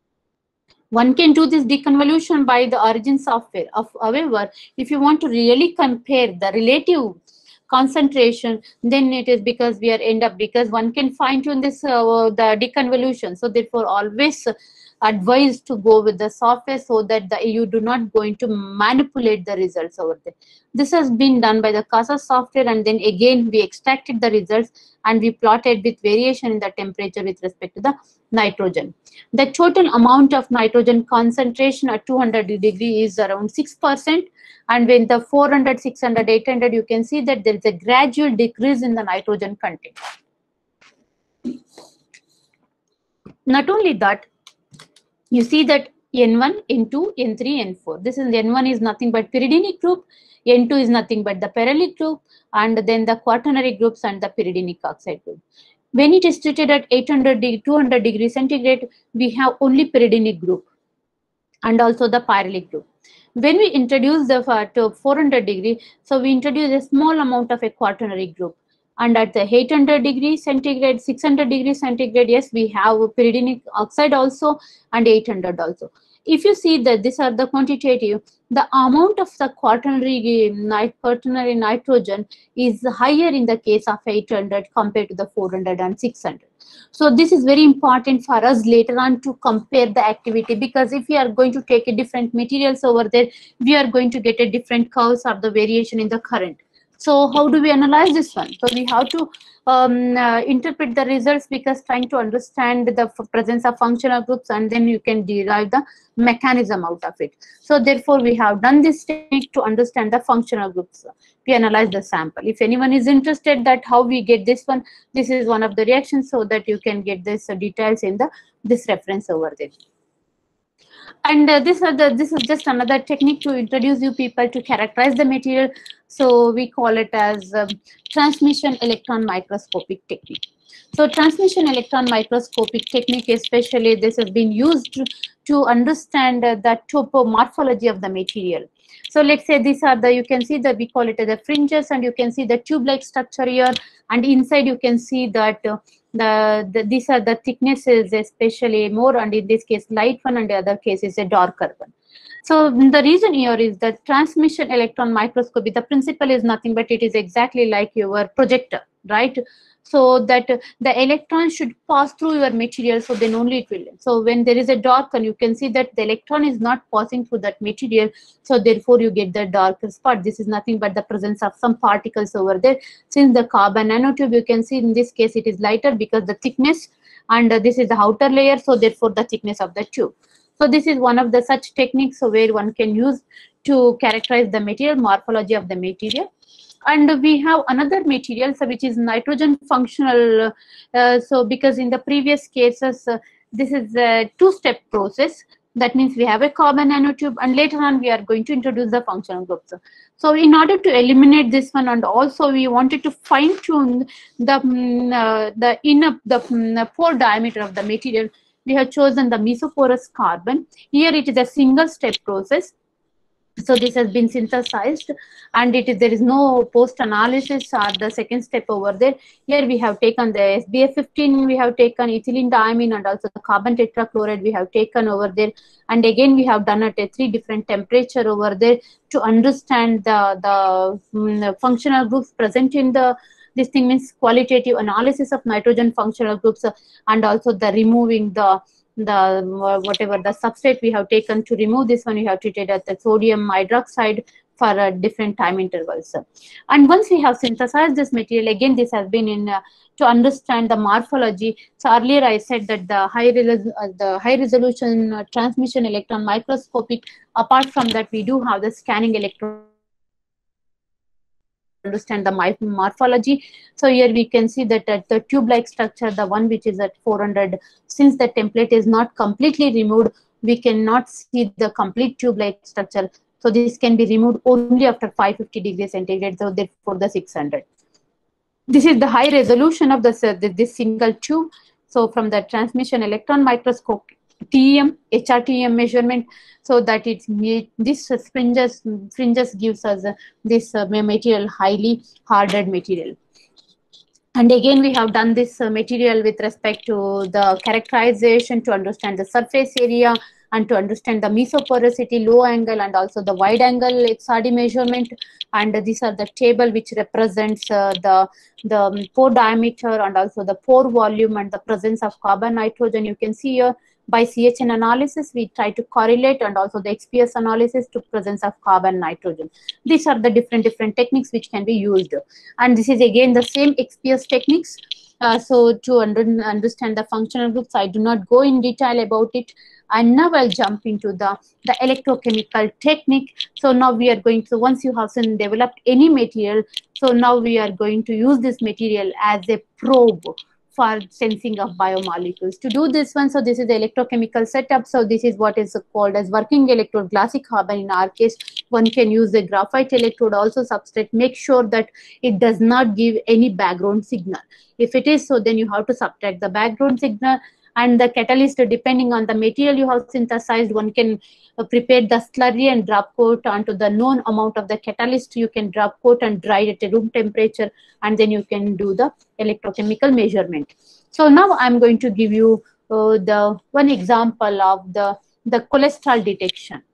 One can do this deconvolution by the origin software. Of, however, if you want to really compare the relative concentration, then it is because we are end up, because one can fine tune this uh, the deconvolution. So therefore, always advised to go with the software, so that the, you do not going to manipulate the results over there. This has been done by the CASA software, and then again we extracted the results and we plotted with variation in the temperature with respect to the nitrogen. The total amount of nitrogen concentration at two hundred degrees is around six percent, and when the four hundred, six hundred, eight hundred, you can see that there is a gradual decrease in the nitrogen content. Not only that, you see that N one, N two, N three, N four. This is N one is nothing but pyridinic group, N two is nothing but the pyrolytic group, and then the quaternary groups and the pyridinic oxide group. When it is treated at eight hundred, two hundred degrees centigrade, we have only pyridinic group and also the pyrolytic group. When we introduce the uh, to four hundred degree, so we introduce a small amount of a quaternary group. And at the eight hundred degrees centigrade, six hundred degrees centigrade, yes, we have pyridinic oxide also and eight hundred also. If you see that these are the quantitative, the amount of the quaternary, nit quaternary nitrogen is higher in the case of eight hundred compared to the four hundred and six hundred. So this is very important for us later on to compare the activity, because if we are going to take a different materials over there, we are going to get a different curves of the variation in the current. So how do we analyze this one? So we have to um, uh, interpret the results, because trying to understand the presence of functional groups, and then you can derive the mechanism out of it. So therefore, we have done this technique to understand the functional groups. We analyze the sample. If anyone is interested that how we get this one, this is one of the reactions, so that you can get this uh, details in the this reference over there. And uh, this, are the, this is just another technique to introduce you people to characterize the material. So we call it as um, transmission electron microscopic technique. So transmission electron microscopic technique, especially this has been used to, to understand uh, the topomorphology of the material. So let's say these are the, you can see that we call it as the fringes, and you can see the tube-like structure here, and inside you can see that uh, the, the these are the thicknesses, especially more, and in this case light one, and the other case is a darker one. So the reason here is that transmission electron microscopy, the principle is nothing but it is exactly like your projector, right? So that the electron should pass through your material, so then only it will. So when there is a dark, and you can see that the electron is not passing through that material, so therefore you get the darker spot. This is nothing but the presence of some particles over there. Since the carbon nanotube, you can see in this case it is lighter because the thickness, and uh, this is the outer layer, so therefore the thickness of the tube. So this is one of the such techniques so where one can use to characterize the material morphology of the material. And we have another material, so which is nitrogen functional. Uh, so because in the previous cases, uh, this is a two-step process. That means we have a carbon nanotube, and later on we are going to introduce the functional groups. So in order to eliminate this one, and also we wanted to fine tune the um, uh, the inner the, um, the pore diameter of the material, we have chosen the mesoporous carbon. Here it is a single step process. So this has been synthesized, and it is there is no post analysis or the second step over there. Here we have taken the S B F fifteen, we have taken ethylene diamine, and also the carbon tetrachloride we have taken over there. And again we have done at a three different temperature over there to understand the the, um, the functional groups present in the this thing, means qualitative analysis of nitrogen functional groups, uh, and also the removing the the uh, whatever the substrate we have taken to remove this one, we have treated at the sodium hydroxide for uh, different time intervals. And once we have synthesized this material, again this has been in uh, to understand the morphology. So earlier I said that the high uh, the high resolution uh, transmission electron microscopic, apart from that we do have the scanning electron understand the morphology. So here we can see that at the tube-like structure, the one which is at four hundred, since the template is not completely removed, we cannot see the complete tube-like structure. So this can be removed only after five hundred fifty degrees centigrade. So therefore the six hundred. This is the high resolution of the this single tube. So from the transmission electron microscope, T E M, H R T M measurement, so that it's this fringes fringes gives us uh, this uh, material highly hardened material. And again we have done this uh, material with respect to the characterization to understand the surface area and to understand the mesoporosity, low angle, and also the wide angle X R D measurement. And uh, these are the table which represents uh, the the pore diameter and also the pore volume and the presence of carbon nitrogen. You can see here by C H N analysis we try to correlate, and also the X P S analysis to presence of carbon nitrogen. These are the different different techniques which can be used, and this is again the same X P S techniques. Uh, so to under, understand the functional groups, I do not go in detail about it. And now I'll jump into the, the electrochemical technique. So now we are going to, once you have developed any material, so now we are going to use this material as a probe for sensing of biomolecules. To do this one, so this is the electrochemical setup. So this is what is called as working electrode, glassy carbon in our case. One can use the graphite electrode also substrate. Make sure that it does not give any background signal. If it is so, then you have to subtract the background signal. And the catalyst, depending on the material you have synthesized, one can uh, prepare the slurry and drop coat onto the known amount of the catalyst. You can drop coat and dry it at room temperature, and then you can do the electrochemical measurement. So now I'm going to give you uh, the one example of the, the cholesterol detection.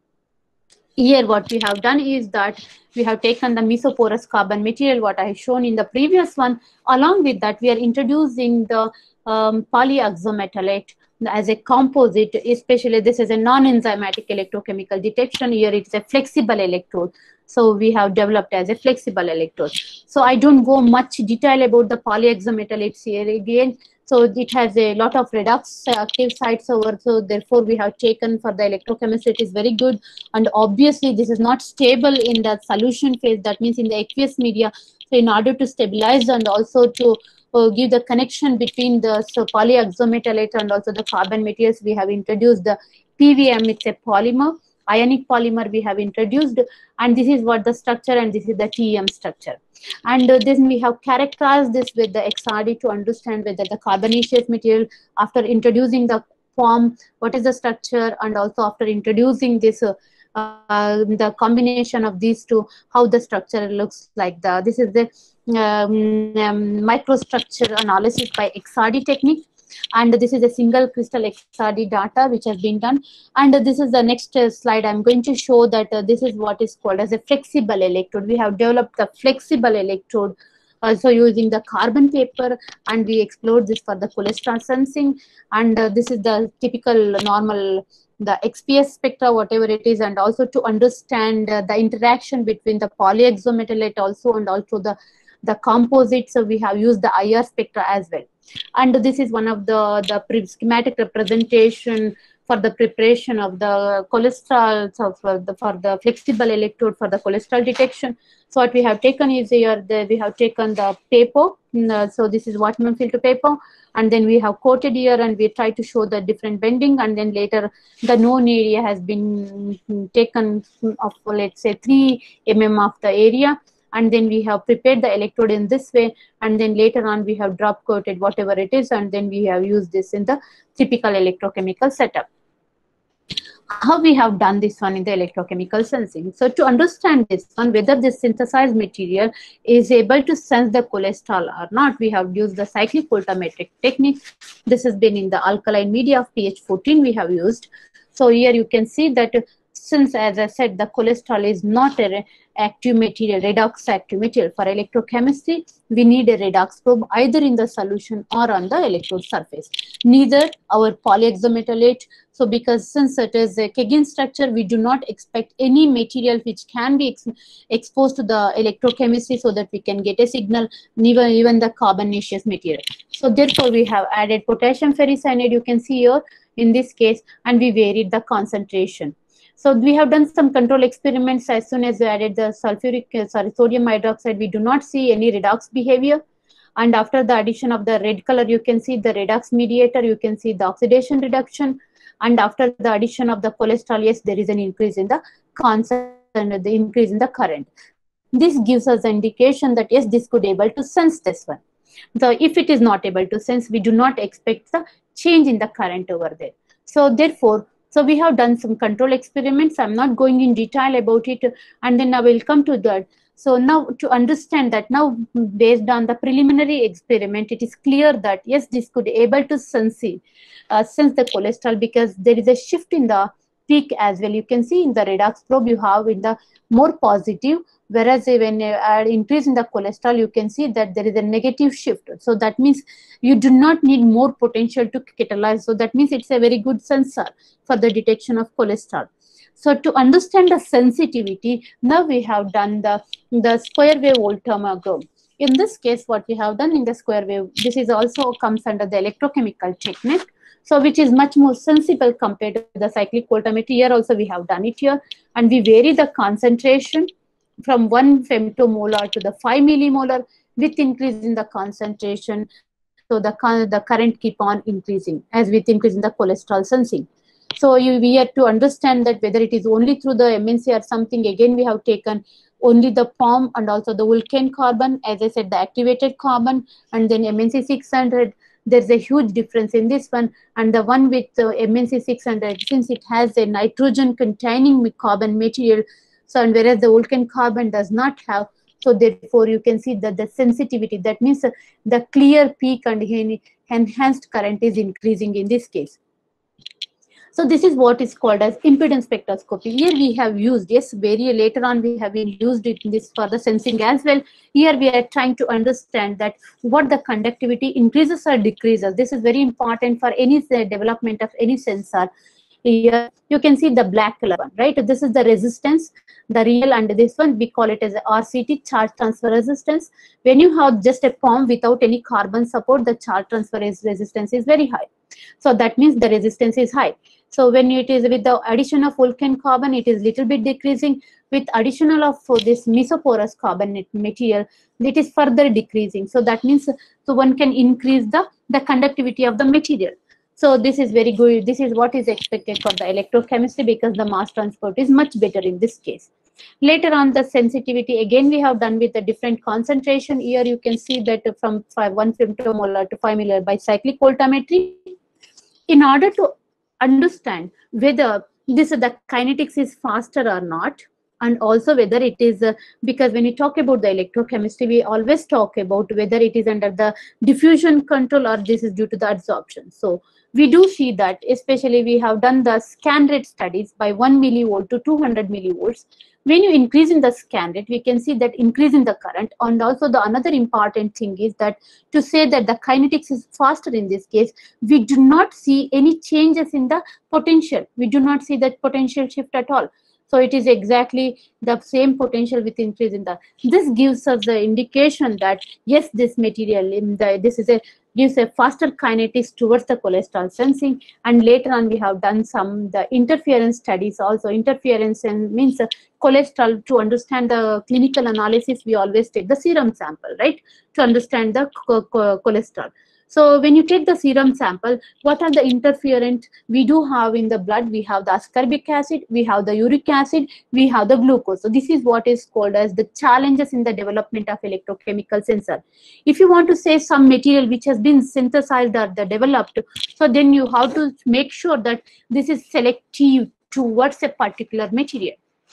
Here what we have done is that we have taken the mesoporous carbon material, what I have shown in the previous one. Along with that, we are introducing the um, polyoxometalate as a composite, especially this is a non-enzymatic electrochemical detection. Here it's a flexible electrode. So we have developed as a flexible electrode. So I don't go much detail about the polyoxometalates here again. So it has a lot of redox active sites over, so therefore we have taken for the electrochemistry, it is very good. And obviously this is not stable in the solution phase, that means in the aqueous media. So in order to stabilize and also to uh, give the connection between the so polyoxometalate and also the carbon materials, we have introduced the P V M, it's a polymer, ionic polymer we have introduced, and this is what the structure, and this is the T E M structure. And uh, then we have characterized this with the X R D to understand whether the carbonaceous material, after introducing the form, what is the structure, and also after introducing this uh, uh, the combination of these two, how the structure looks like. The this is the um, um, microstructure analysis by X R D technique. And this is a single crystal X R D data which has been done. And uh, this is the next uh, slide. I'm going to show that uh, this is what is called as a flexible electrode. We have developed the flexible electrode also using the carbon paper, and we explored this for the cholesterol sensing. And uh, this is the typical normal, the X P S spectra, whatever it is, and also to understand uh, the interaction between the polyoxometalate also and also the, the composite. So we have used the I R spectra as well. And this is one of the, the schematic representation for the preparation of the cholesterol, so for the, for the flexible electrode for the cholesterol detection. So what we have taken is here, the, we have taken the paper, uh, so this is Whatman filter paper, and then we have coated here and we try to show the different bending, and then later the known area has been taken of, let's say, three millimeters of the area, and then we have prepared the electrode in this way, and then later on we have drop coated whatever it is, and then we have used this in the typical electrochemical setup. How we have done this one in the electrochemical sensing. So to understand this one, whether this synthesized material is able to sense the cholesterol or not, we have used the cyclic voltammetric technique. This has been in the alkaline media of pH fourteen we have used. So here you can see that since, as I said, the cholesterol is not a active material, redox active material, for electrochemistry, we need a redox probe either in the solution or on the electrode surface. Neither our polyhexametallate. So because since it is a Kagan structure, we do not expect any material which can be ex exposed to the electrochemistry so that we can get a signal, even, even the carbonaceous material. So therefore, we have added potassium ferricyanide, you can see here in this case, and we varied the concentration. So we have done some control experiments. As soon as we added the sulfuric, uh, sorry, sodium hydroxide, we do not see any redox behavior. And after the addition of the red color, you can see the redox mediator, you can see the oxidation reduction. And after the addition of the cholesterol, yes, there is an increase in the concentration, the increase in the current. This gives us an indication that yes, this could be able to sense this one. So if it is not able to sense, we do not expect the change in the current over there. So therefore, so we have done some control experiments. I'm not going in detail about it, and then I will come to that. So now to understand that, now based on the preliminary experiment, it is clear that yes, this could be able to sense, uh, sense the cholesterol, because there is a shift in the peak as well. You can see in the redox probe you have in the more positive, whereas when you add increase in the cholesterol, you can see that there is a negative shift. So that means you do not need more potential to catalyze. So that means it's a very good sensor for the detection of cholesterol. So to understand the sensitivity, now we have done the, the square wave voltammogram. In this case, what we have done in the square wave, this is also comes under the electrochemical technique. So which is much more sensible compared to the cyclic voltammetry. Here also we have done it here, and we vary the concentration from one femtomolar to the five millimolar with increase in the concentration. So the, the current keep on increasing as with increase in the cholesterol sensing. So you, we have to understand that whether it is only through the M N C or something, again we have taken only the P O M and also the Vulcan carbon, as I said, the activated carbon, and then M N C six hundred. There's a huge difference in this one, and the one with uh, M N C six hundred, since it has a nitrogen containing carbon material, so and whereas the Vulcan carbon does not have, so therefore you can see that the sensitivity, that means uh, the clear peak and enhanced current is increasing in this case. So this is what is called as impedance spectroscopy. Here we have used, yes, very later on we have been used it in this for the sensing as well. Here we are trying to understand that what the conductivity increases or decreases. This is very important for any uh, development of any sensor. Here you can see the black color one, right? This is the resistance, the real, and this one we call it as a R C T, charge transfer resistance. When you have just a P O M without any carbon support, the charge transfer resistance is very high. So that means the resistance is high. So when it is with the addition of Vulcan carbon, it is little bit decreasing. With additional of this mesoporous carbon material, it is further decreasing. So that means so one can increase the, the conductivity of the material. So this is very good. This is what is expected for the electrochemistry, because the mass transport is much better in this case. Later on, the sensitivity, again we have done with a different concentration. Here you can see that from five, one femtomolar to five millimolar by cyclic voltammetry. In order to understand whether this the kinetics is faster or not, and also whether it is uh, because when we talk about the electrochemistry, we always talk about whether it is under the diffusion control or this is due to the absorption. So we do see that, especially we have done the scan rate studies by one millivolt to two hundred millivolts. When you increase in the scan rate, we can see that increase in the current. And also the another important thing is that to say that the kinetics is faster in this case, we do not see any changes in the potential. We do not see that potential shift at all. So it is exactly the same potential with increase in the, this gives us the indication that yes, this material in the, this is a gives a faster kinetics towards the cholesterol sensing. And later on we have done some the interference studies also. Interference and means uh, cholesterol. To understand the clinical analysis, we always take the serum sample, right, to understand the cholesterol. So when you take the serum sample, what are the interferent we do have in the blood? We have the ascorbic acid, we have the uric acid, we have the glucose. So this is what is called as the challenges in the development of electrochemical sensor. If you want to say some material which has been synthesized or the developed, so then you have to make sure that this is selective towards a particular material.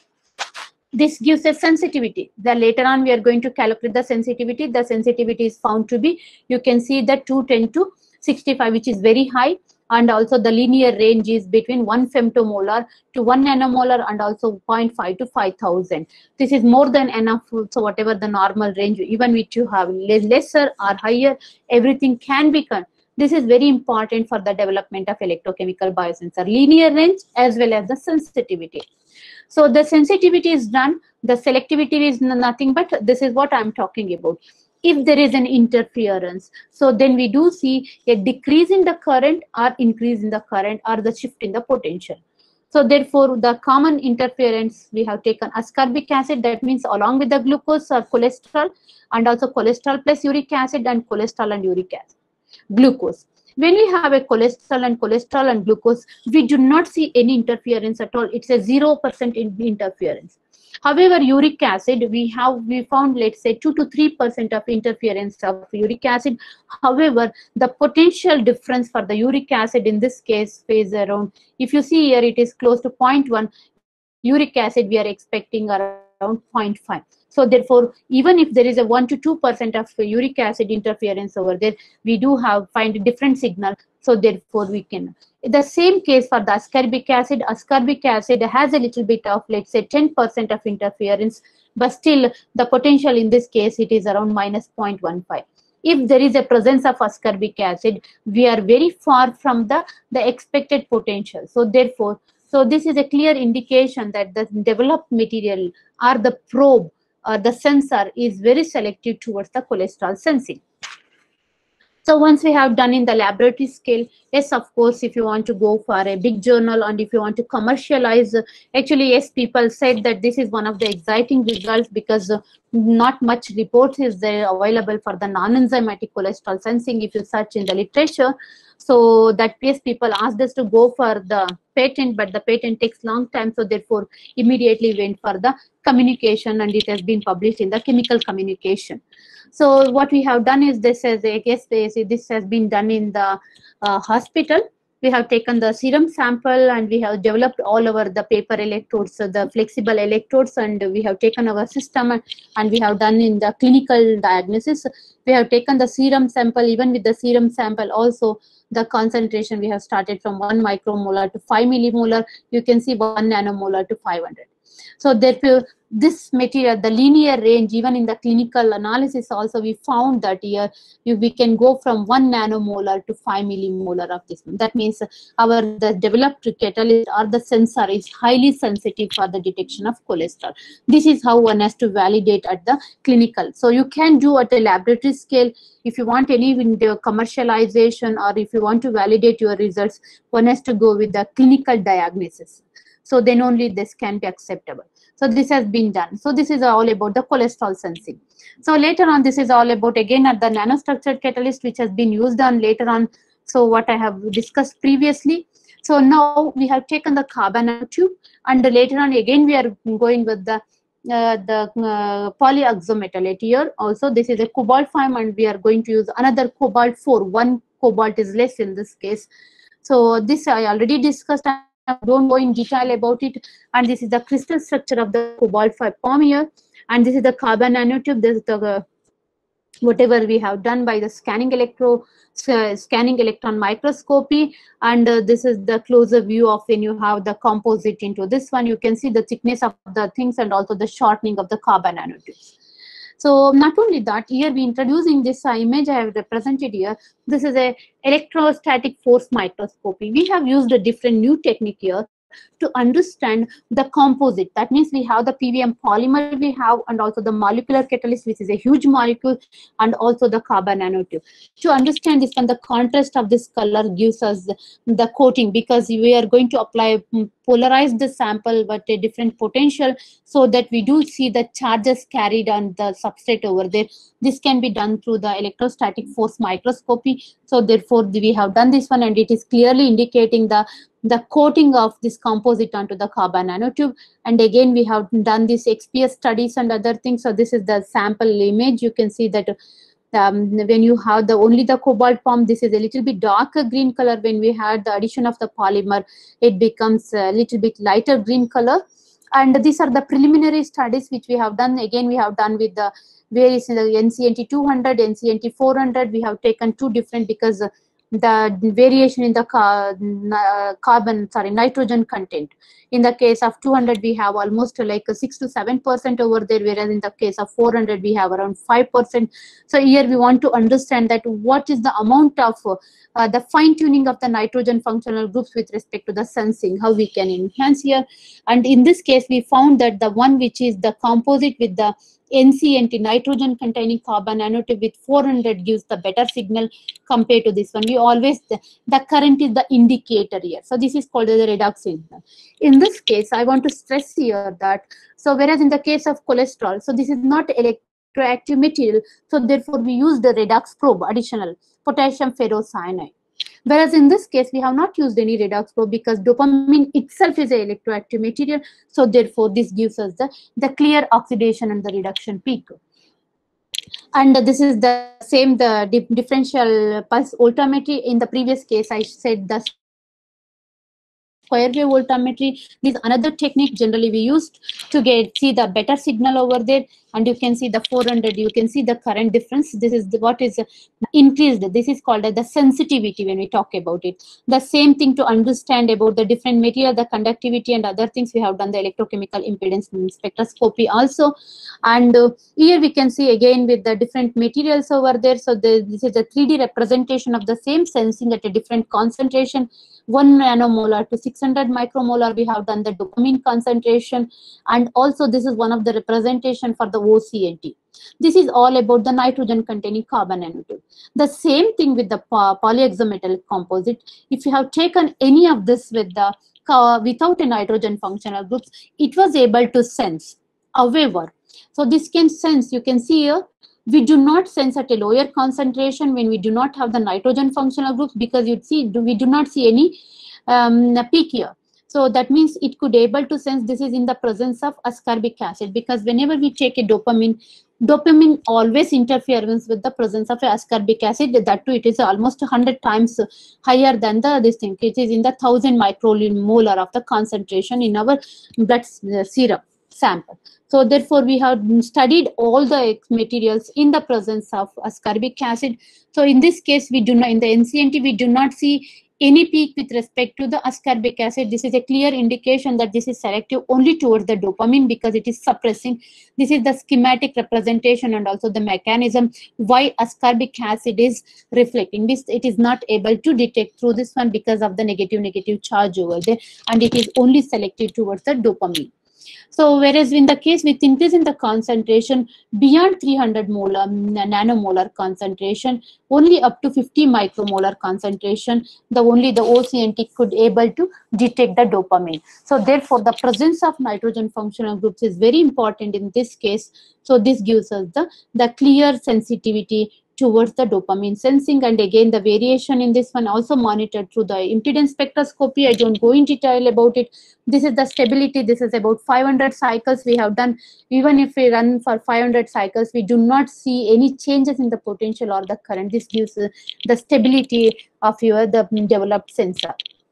This gives a sensitivity. Then later on we are going to calculate the sensitivity. The sensitivity is found to be, you can see that two ten to sixty-five, which is very high, and also the linear range is between one femtomolar to one nanomolar, and also zero point five to five thousand. This is more than enough. So whatever the normal range, even if you have lesser or higher, everything can be con. This is very important for the development of electrochemical biosensor, linear range as well as the sensitivity. So the sensitivity is done, the selectivity is nothing but this is what I'm talking about. If there is an interference, so then we do see a decrease in the current or increase in the current or the shift in the potential. So therefore, the common interference, we have taken ascorbic acid, that means along with the glucose or cholesterol, and also cholesterol plus uric acid and cholesterol and uric acid, glucose. When we have a cholesterol and cholesterol and glucose, we do not see any interference at all. It's a zero percent in interference. However, uric acid, we have we found, let's say, two to three percent of interference of uric acid. However, the potential difference for the uric acid in this case is around, if you see here, it is close to zero point one. Uric acid, we are expecting around zero point five. So therefore, even if there is a one to two percent of uric acid interference over there, we do have find a different signal. So therefore, we can. The same case for the ascorbic acid. Ascorbic acid has a little bit of, let's say, ten percent of interference, but still the potential in this case, it is around minus zero point one five. If there is a presence of ascorbic acid, we are very far from the, the expected potential. So therefore, so this is a clear indication that the developed material or the probe or the sensor is very selective towards the cholesterol sensing. So once we have done in the laboratory scale, yes, of course, if you want to go for a big journal and if you want to commercialize, actually, yes, people said that this is one of the exciting results because not much reports is there available for the non-enzymatic cholesterol sensing if you search in the literature. So that yes, people asked us to go for the patent, but the patent takes long time. So therefore, immediately went for the communication, and it has been published in the chemical communication. So what we have done is this as I guess this, this has been done in the uh, hospital. We have taken the serum sample and we have developed all over the paper electrodes, so the flexible electrodes, and we have taken our system and, and we have done in the clinical diagnosis. We have taken the serum sample. Even with the serum sample also, the concentration we have started from one micromolar to five millimolar. You can see one nanomolar to five hundred. So therefore, this material, the linear range, even in the clinical analysis also, we found that here you, we can go from one nanomolar to five millimolar of this. That means our the developed catalyst or the sensor is highly sensitive for the detection of cholesterol. This is how one has to validate at the clinical. So you can do at a laboratory scale. If you want any in the commercialization or if you want to validate your results, one has to go with the clinical diagnosis. So then only this can be acceptable. So this has been done. So this is all about the cholesterol sensing. So later on, this is all about again at the nanostructured catalyst, which has been used on later on. So what I have discussed previously. So now we have taken the carbon nanotube, and later on again we are going with the uh, the uh, polyoxometalate here. Also, this is a cobalt five, and we are going to use another cobalt four. One cobalt is less in this case. So this I already discussed. I don't go in detail about it. And this is the crystal structure of the cobalt five palm here, and this is the carbon nanotube. This is the uh, whatever we have done by the scanning electro uh, scanning electron microscopy, and uh, this is the closer view of when you have the composite into this one. You can see the thickness of the things and also the shortening of the carbon nanotubes. So not only that, here we introducing this uh, image I have represented here. This is a electrostatic force microscopy. We have used a different new technique here. to understand the composite. That means we have the P V M polymer we have, and also the molecular catalyst, which is a huge molecule, and also the carbon nanotube. To understand this one, the contrast of this color gives us the, the coating, because we are going to apply polarize the sample but a different potential, so that we do see the charges carried on the substrate over there. This can be done through the electrostatic force microscopy. So therefore we have done this one, and it is clearly indicating the the coating of this composite onto the carbon nanotube. And again, we have done this X P S studies and other things. So this is the sample image. You can see that um, when you have the only the cobalt form, this is a little bit darker green color. When we had the addition of the polymer, it becomes a little bit lighter green color. And these are the preliminary studies which we have done. Again, we have done with the various in the N C N T two hundred, N C N T four hundred. We have taken two different, because uh, the variation in the car, uh, carbon, sorry, nitrogen content. In the case of two hundred, we have almost like a six to seven percent over there, whereas in the case of four hundred, we have around five percent. So here we want to understand that what is the amount of uh, the fine tuning of the nitrogen functional groups with respect to the sensing, how we can enhance here. And in this case, we found that the one which is the composite with the N C N T, nitrogen containing carbon nanotube, with four hundred gives the better signal compared to this one. We always, the, the current is the indicator here. So this is called as the redox signal. In this case, I want to stress here that, so whereas in the case of cholesterol, so this is not electroactive material, so therefore we use the redox probe, additional potassium ferrocyanide. Whereas in this case, we have not used any redox probe, because dopamine itself is an electroactive material. So therefore, this gives us the, the clear oxidation and the reduction peak. And this is the same, the di differential pulse voltammetry. In the previous case, I said the square wave voltammetry. This is another technique generally we used to get see the better signal over there. And you can see the four hundred, you can see the current difference. This is the, what is increased. This is called as the sensitivity when we talk about it. The same thing to understand about the different material, the conductivity and other things. We have done the electrochemical impedance spectroscopy also. And uh, here we can see again with the different materials over there. So the, this is a three D representation of the same sensing at a different concentration. one nanomolar to six hundred micromolar, we have done the dopamine concentration. And also this is one of the representation for the O C N T. This is all about the nitrogen containing carbon nanotube. The same thing with the polyhexametallic composite. If you have taken any of this with the uh, without a nitrogen functional groups, it was able to sense. However, so this can sense, you can see here, we do not sense at a lower concentration when we do not have the nitrogen functional groups, because you see we do not see any um, peak here. So that means it could able to sense this is in the presence of ascorbic acid, because whenever we take a dopamine, dopamine always interferes with the presence of ascorbic acid. That too, it is almost one hundred times higher than the this thing. It is in the one thousand micromolar of the concentration in our blood serum sample. So therefore, we have studied all the materials in the presence of ascorbic acid. So in this case, we do not, in the N C N T, we do not see any peak with respect to the ascorbic acid. This is a clear indication that this is selective only towards the dopamine, because it is suppressing. This is the schematic representation and also the mechanism why ascorbic acid is reflecting. This it is not able to detect through this one because of the negative negative charge over there, and it is only selective towards the dopamine. So whereas in the case with increase in the concentration beyond three hundred molar nanomolar concentration, only up to fifty micromolar concentration, the only the O C N T could able to detect the dopamine. So therefore, the presence of nitrogen functional groups is very important in this case. So this gives us the the clear sensitivity towards the dopamine sensing. And again, the variation in this one also monitored through the impedance spectroscopy. I don't go in detail about it. This is the stability. This is about five hundred cycles we have done. Even if we run for five hundred cycles, we do not see any changes in the potential or the current. This gives uh, the stability of your the developed sensor.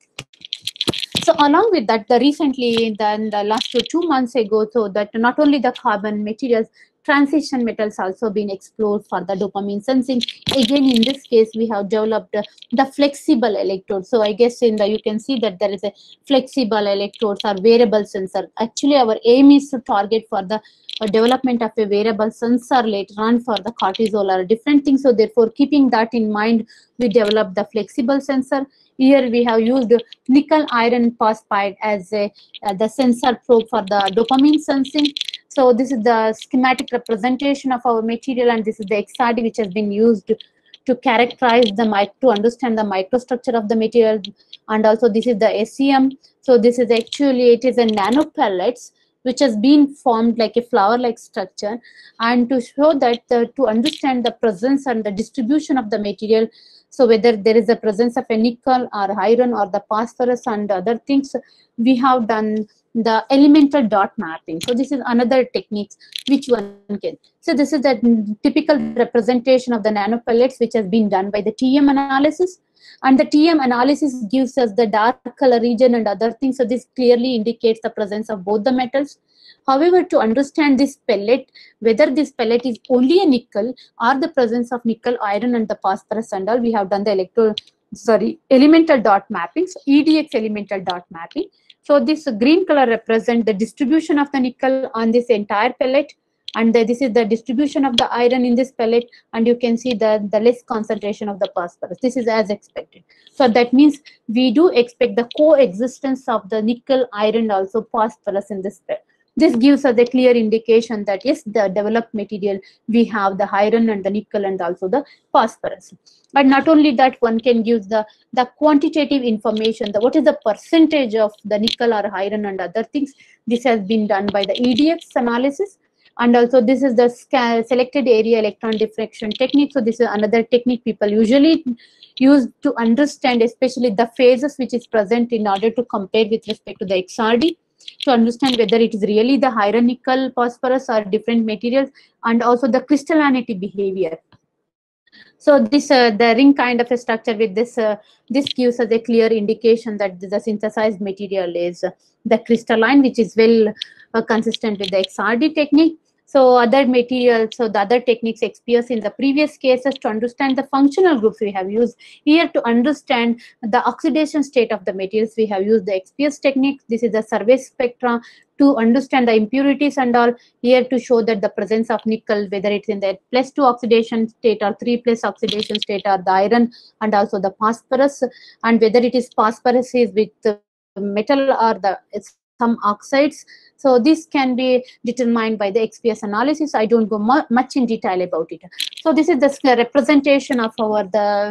So along with that, the recently, the, the last two, two months ago, so that not only the carbon materials, transition metals also been explored for the dopamine sensing. Again, in this case, we have developed uh, the flexible electrode. So I guess in the, you can see that there is a flexible electrodes or variable sensor. Actually, our aim is to target for the a development of a wearable sensor later on for the cortisol or different things. So therefore, keeping that in mind, we developed the flexible sensor. Here we have used nickel iron phosphide as a, uh, the sensor probe for the dopamine sensing. So this is the schematic representation of our material, and this is the X R D which has been used to characterize the mic to understand the microstructure of the material. And also this is the S E M. So this is actually, it is a nano pellets which has been formed like a flower like structure, and to show that the, to understand the presence and the distribution of the material, so whether there is a presence of a nickel or iron or the phosphorus and other things, we have done the elemental dot mapping. So this is another technique which one can. So this is the typical representation of the nanopellets which has been done by the T M analysis. And the T M analysis gives us the dark color region and other things. So this clearly indicates the presence of both the metals. However, to understand this pellet, whether this pellet is only a nickel or the presence of nickel, iron and the phosphorus and all, we have done the electro, sorry, elemental dot mapping. So E D X elemental dot mapping. So this green color represents the distribution of the nickel on this entire pellet, and the, this is the distribution of the iron in this pellet, and you can see the, the less concentration of the phosphorus. This is as expected. So that means we do expect the coexistence of the nickel, iron, also phosphorus in this pellet. This gives us a clear indication that yes, the developed material, we have the iron and the nickel and also the phosphorus. But not only that, one can give the, the quantitative information, the, what is the percentage of the nickel or iron and other things. This has been done by the E D X analysis. And also this is the selected area electron diffraction technique. So this is another technique people usually use to understand, especially the phases which is present in order to compare with respect to the X R D, to understand whether it is really the iron, nickel, phosphorus or different materials, and also the crystallinity behavior. So this uh, the ring kind of a structure with this uh, this gives us a clear indication that the synthesized material is uh, the crystalline, which is well uh, consistent with the X R D technique. So other materials, so the other techniques X P S in the previous cases to understand the functional groups we have used. Here to understand the oxidation state of the materials, we have used the X P S technique. This is the survey spectra to understand the impurities and all. Here to show that the presence of nickel, whether it's in the plus two oxidation state or three plus oxidation state, or the iron and also the phosphorus, and whether it is phosphorus is with the metal or the some oxides. So this can be determined by the X P S analysis. I don't go mu much in detail about it. So this is the representation of our the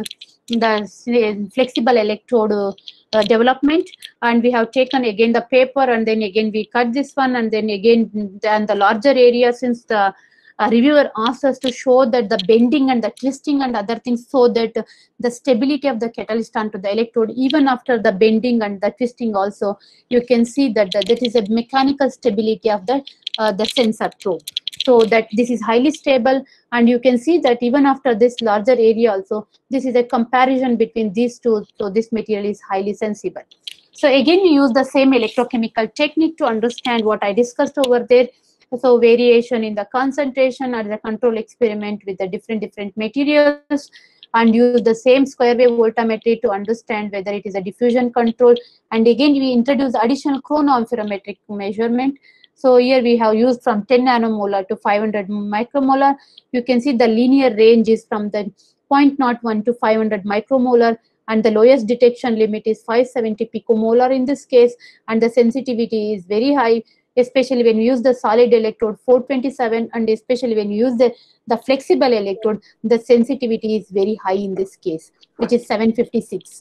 the flexible electrode uh, development, and we have taken again the paper, and then again we cut this one, and then again and the larger area, since the uh, reviewer asked us to show that the bending and the twisting and other things, so that uh, the stability of the catalyst onto the electrode, even after the bending and the twisting also, you can see that the, that is a mechanical stability of the uh, the sensor probe, so that this is highly stable. And you can see that even after this larger area also, this is a comparison between these two, so this material is highly sensible. So again, we use the same electrochemical technique to understand what I discussed over there. So variation in the concentration or the control experiment with the different different materials, and use the same square wave voltammetry to understand whether it is a diffusion control. And again, we introduce additional chronoamperometric measurement. So here we have used from ten nanomolar to five hundred micromolar. You can see the linear range is from the zero point zero one to five hundred micromolar, and the lowest detection limit is five seventy picomolar in this case, and the sensitivity is very high, especially when you use the solid electrode four twenty-seven, and especially when you use the, the flexible electrode, the sensitivity is very high in this case, which is seven fifty-six.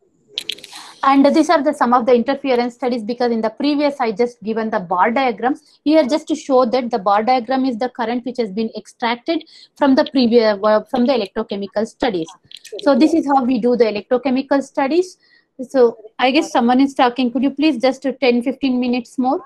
And these are the some of the interference studies, because in the previous I just given the bar diagrams. Here just to show that the bar diagram is the current which has been extracted from the previous uh, from the electrochemical studies. So this is how we do the electrochemical studies. So I guess someone is talking. Could you please just uh, ten fifteen minutes more?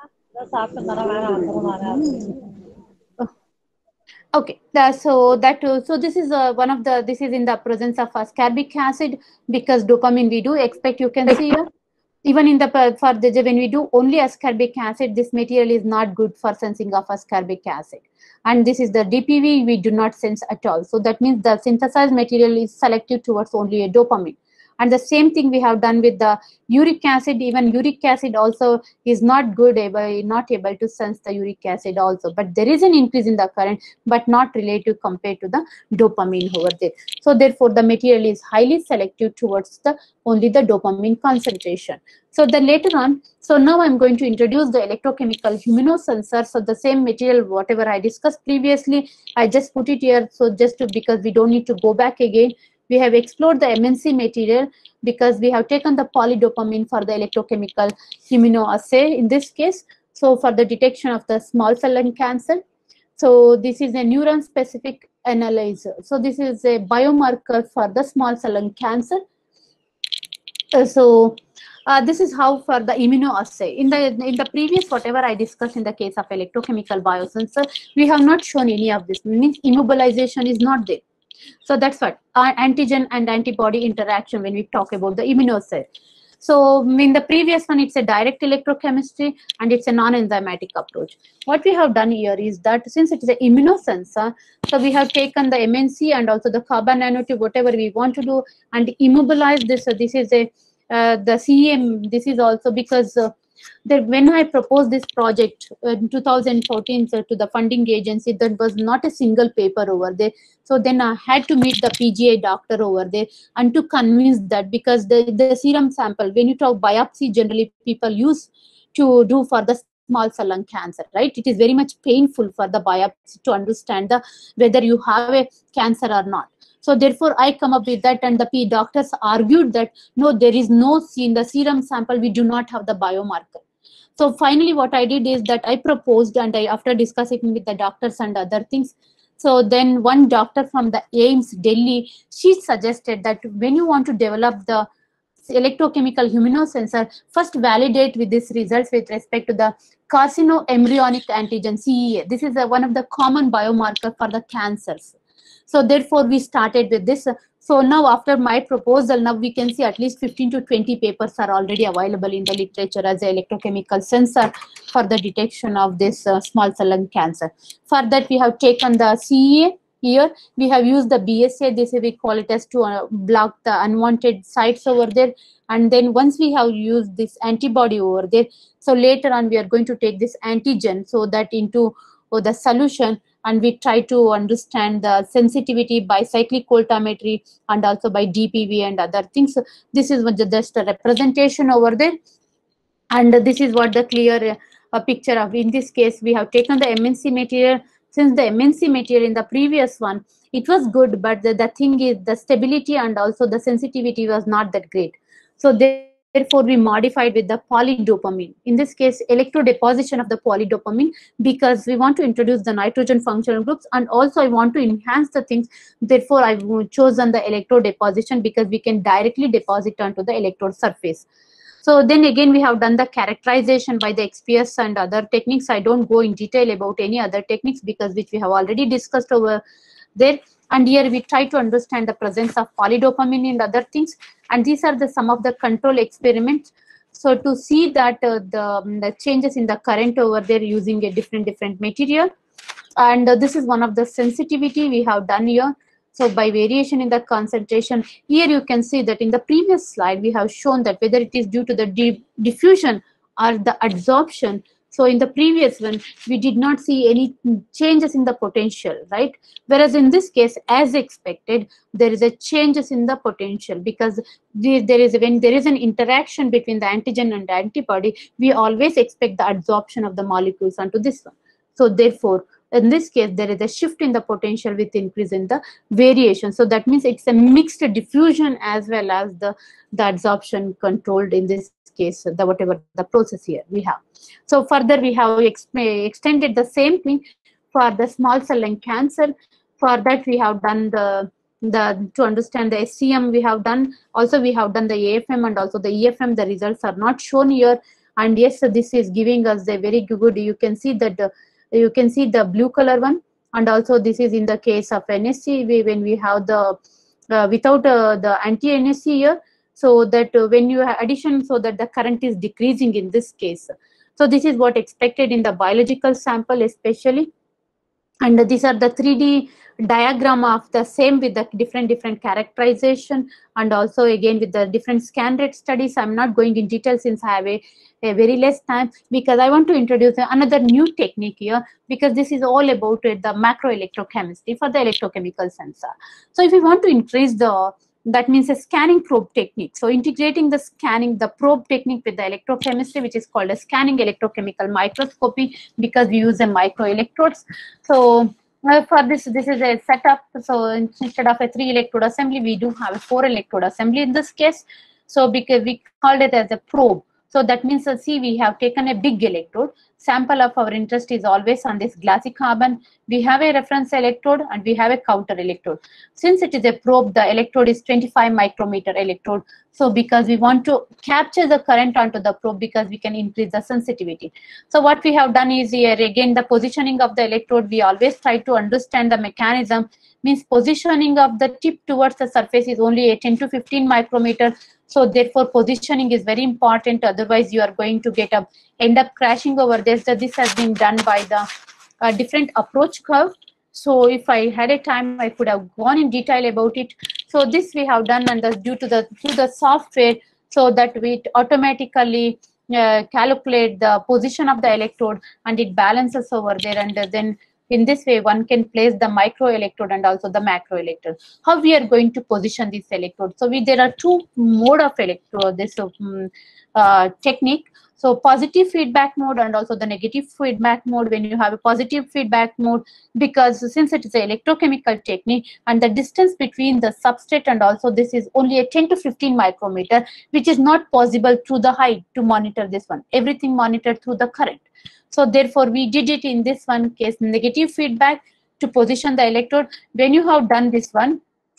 Okay, the, so that uh, so this is uh, one of the this is in the presence of ascorbic acid, because dopamine we do expect, you can see here, even in the for the when we do only ascorbic acid, this material is not good for sensing of ascorbic acid, and this is the D P V we do not sense at all. So that means the synthesized material is selective towards only a dopamine. And the same thing we have done with the uric acid. Even uric acid also is not good, able, not able to sense the uric acid also. But there is an increase in the current, but not relative compared to the dopamine over there. So therefore, the material is highly selective towards the only the dopamine concentration. So then later on, so now I'm going to introduce the electrochemical immunosensor. So the same material, whatever I discussed previously, I just put it here. So just to, because we don't need to go back again, we have explored the M N C material because we have taken the polydopamine for the electrochemical immunoassay in this case. So for the detection of the small cell lung cancer. So this is a neuron specific analyzer. So this is a biomarker for the small cell lung cancer. Uh, so uh, this is how for the immunoassay. In the in the previous whatever I discussed in the case of electrochemical biosensor, we have not shown any of this. Means immobilization is not there. So that's what uh, antigen and antibody interaction when we talk about the immunoassay. So in the previous one, it's a direct electrochemistry and it's a non-enzymatic approach. What we have done here is that since it is an immunosensor, so we have taken the M N C and also the carbon nanotube, whatever we want to do, and immobilize this. So this is a uh, the C E M. This is also because uh, that when I proposed this project in two thousand fourteen so to the funding agency, there was not a single paper over there. So then I had to meet the P G I doctor over there and to convince that, because the, the serum sample, when you talk biopsy, generally people use to do for the small cell lung cancer, right? It is very much painful for the biopsy to understand the whether you have a cancer or not. So therefore, I come up with that, and the P doctors argued that no, there is no, in the serum sample, we do not have the biomarker. So finally, what I did is that I proposed, and I, after discussing with the doctors and other things, so then one doctor from the AIIMS Delhi, she suggested that when you want to develop the electrochemical immunosensor, first validate with these results with respect to the carcinoembryonic antigen, C E A. This is a, one of the common biomarker for the cancers. So therefore, we started with this. So now after my proposal, now we can see at least fifteen to twenty papers are already available in the literature as an electrochemical sensor for the detection of this uh, small cell lung cancer. For that, we have taken the C E A. Here we have used the B S A. This we call it as to uh, block the unwanted sites over there. And then once we have used this antibody over there, so later on we are going to take this antigen so that into oh, the solution, and we try to understand the sensitivity by cyclic voltammetry and also by D P V and other things. So this is just a representation over there, and this is what the clear uh, picture of. In this case, we have taken the M N C material. Since the M N C material in the previous one, it was good, but the, the thing is the stability and also the sensitivity was not that great. So therefore, we modified with the polydopamine. In this case, electrodeposition of the polydopamine, because we want to introduce the nitrogen functional groups, and also I want to enhance the things. Therefore, I've chosen the electrodeposition because we can directly deposit onto the electrode surface. So then again, we have done the characterization by the X P S and other techniques. I don't go in detail about any other techniques because which we have already discussed over there. And here we try to understand the presence of polydopamine and other things. And these are the some of the control experiments. So to see that uh, the, the changes in the current over there using a different different material. And uh, this is one of the sensitivity we have done here. So by variation in the concentration, here you can see that in the previous slide, we have shown that whether it is due to the di diffusion or the adsorption. So in the previous one, we did not see any changes in the potential, right? Whereas in this case, as expected, there is a changes in the potential, because there is when there is an interaction between the antigen and the antibody, we always expect the adsorption of the molecules onto this one. So therefore, in this case, there is a shift in the potential with increase in the variation. So that means it's a mixed diffusion as well as the, the adsorption controlled in this case, the whatever the process here we have. So further, we have ex extended the same thing for the small cell lung cancer. For that, we have done the the to understand the S C M we have done. Also, we have done the A F M and also the E F M. The results are not shown here. And yes, so this is giving us a very good. You can see that the you can see the blue color one, and also this is in the case of N S C we, when we have the uh, without uh, the anti N S C here, so that uh, when you have addition, so that the current is decreasing in this case. So this is what expected in the biological sample especially. And these are the three D diagram of the same with the different different characterization, and also again with the different scan rate studies. I'm not going in detail since I have a, a very less time, because I want to introduce another new technique here, because this is all about it, the macro electrochemistry for the electrochemical sensor. So if we want to increase the, that means a scanning probe technique. So integrating the scanning, the probe technique with the electrochemistry, which is called a scanning electrochemical microscopy, because we use the microelectrodes. So uh, for this, this is a setup. So instead of a three electrode assembly, we do have a four electrode assembly in this case. So because we called it as a probe. So that means, uh, see, we have taken a big electrode. Sample of our interest is always on this glassy carbon. We have a reference electrode and we have a counter electrode. Since it is a probe, the electrode is twenty-five micrometer electrode. So because we want to capture the current onto the probe, because we can increase the sensitivity. So what we have done is here, again, the positioning of the electrode, we always try to understand the mechanism. Means positioning of the tip towards the surface is only a ten to fifteen micrometer. So therefore positioning is very important, otherwise you are going to get up, end up crashing over there. So this has been done by the uh, different approach curve. So if I had a time, I could have gone in detail about it. So this we have done, and the, due to the through the software, so that we automatically uh, calculate the position of the electrode and it balances over there, and uh, then in this way one can place the micro electrode and also the macro electrode. How we are going to position this electrode? So we, there are two mode of electrode, this um, uh, technique. So positive feedback mode and also the negative feedback mode. When you have a positive feedback mode, because since it is an electrochemical technique and the distance between the substrate and also this is only a ten to fifteen micrometer, which is not possible through the height to monitor this one. Everything monitored through the current. So therefore we did it in this one case, negative feedback to position the electrode. When you have done this one,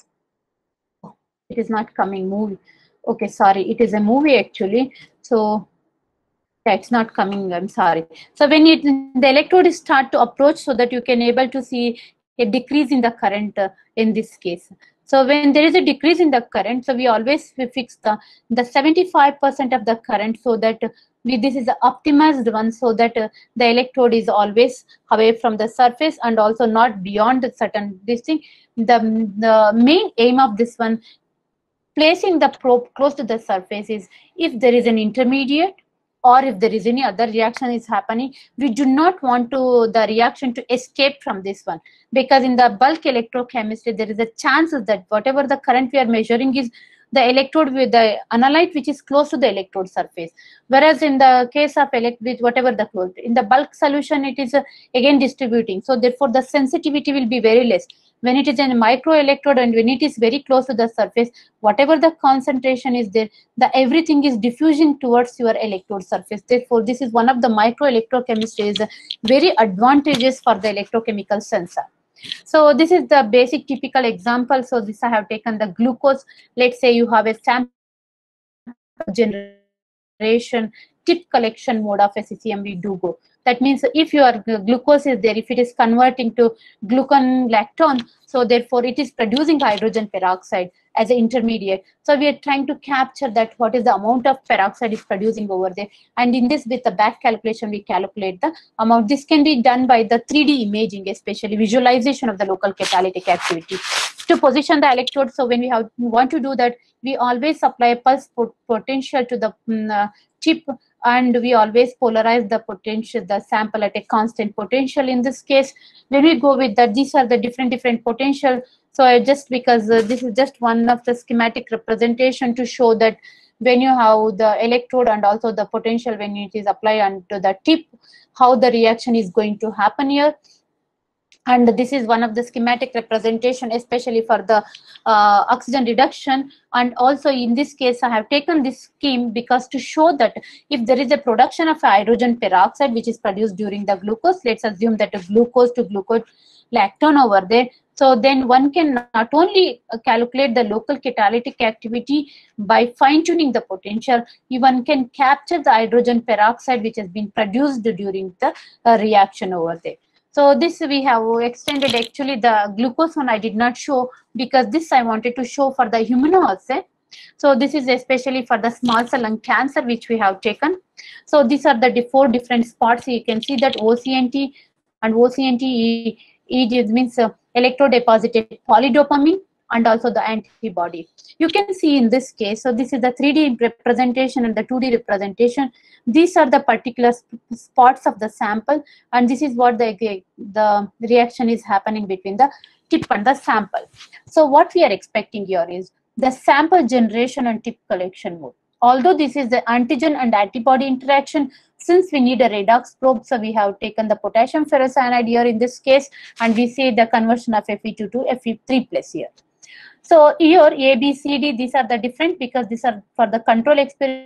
it is not coming movie. Okay, sorry, it is a movie actually. So that's not coming, I'm sorry. So when it, the electrode is start to approach, so that you can able to see a decrease in the current uh, in this case. So when there is a decrease in the current, so we always we fix the the seventy-five percent of the current, so that we, this is the optimized one, so that uh, the electrode is always away from the surface and also not beyond a certain this thing. The, the main aim of this one, placing the probe close to the surface, is if there is an intermediate or if there is any other reaction is happening, we do not want to the reaction to escape from this one, because in the bulk electrochemistry there is a chance that whatever the current we are measuring is the electrode with the analyte which is close to the electrode surface, whereas in the case of elect with whatever the close in the bulk solution, it is uh, again distributing, so therefore the sensitivity will be very less. When it is in a micro electrode and when it is very close to the surface, whatever the concentration is there, the everything is diffusing towards your electrode surface. Therefore this is one of the micro electrochemistry is very advantageous for the electrochemical sensor. So this is the basic typical example. So this I have taken the glucose. Let's say you have a sample generation tip collection mode of a C C M we do go. That means if your glucose is there, if it is converting to glucan lactone, so therefore it is producing hydrogen peroxide as an intermediate. So we are trying to capture that what is the amount of peroxide is producing over there. And in this, with the back calculation, we calculate the amount. This can be done by the three D imaging, especially visualization of the local catalytic activity. To position the electrode, so when we have want to do that, we always apply a pulse potential to the um, uh, tip, and we always polarize the potential, the sample at a constant potential. In this case, when we go with that, these are the different different potential. So I just because uh, this is just one of the schematic representation to show that when you have the electrode and also the potential when it is applied onto the tip, how the reaction is going to happen here. And this is one of the schematic representation, especially for the uh, oxygen reduction. And also in this case, I have taken this scheme because to show that if there is a production of hydrogen peroxide which is produced during the glucose, let's assume that a glucose to glucose lactone over there. So then one can not only calculate the local catalytic activity by fine-tuning the potential, one can capture the hydrogen peroxide which has been produced during the uh, reaction over there. So this we have extended. Actually the glucose one I did not show because this I wanted to show for the immunoassay. So this is especially for the small cell lung cancer which we have taken. So these are the four different spots. You can see that O C N T and O C N T it means uh, electrodeposited polydopamine, and also the antibody. You can see in this case, so this is the three D representation and the two D representation. These are the particular spots of the sample, and this is what the, the reaction is happening between the tip and the sample. So what we are expecting here is the sample generation and tip collection mode. Although this is the antigen and antibody interaction, since we need a redox probe, so we have taken the potassium ferrocyanide here in this case, and we see the conversion of F E two to F E three plus here. So here A, B, C, D, these are the different because these are for the control experiment.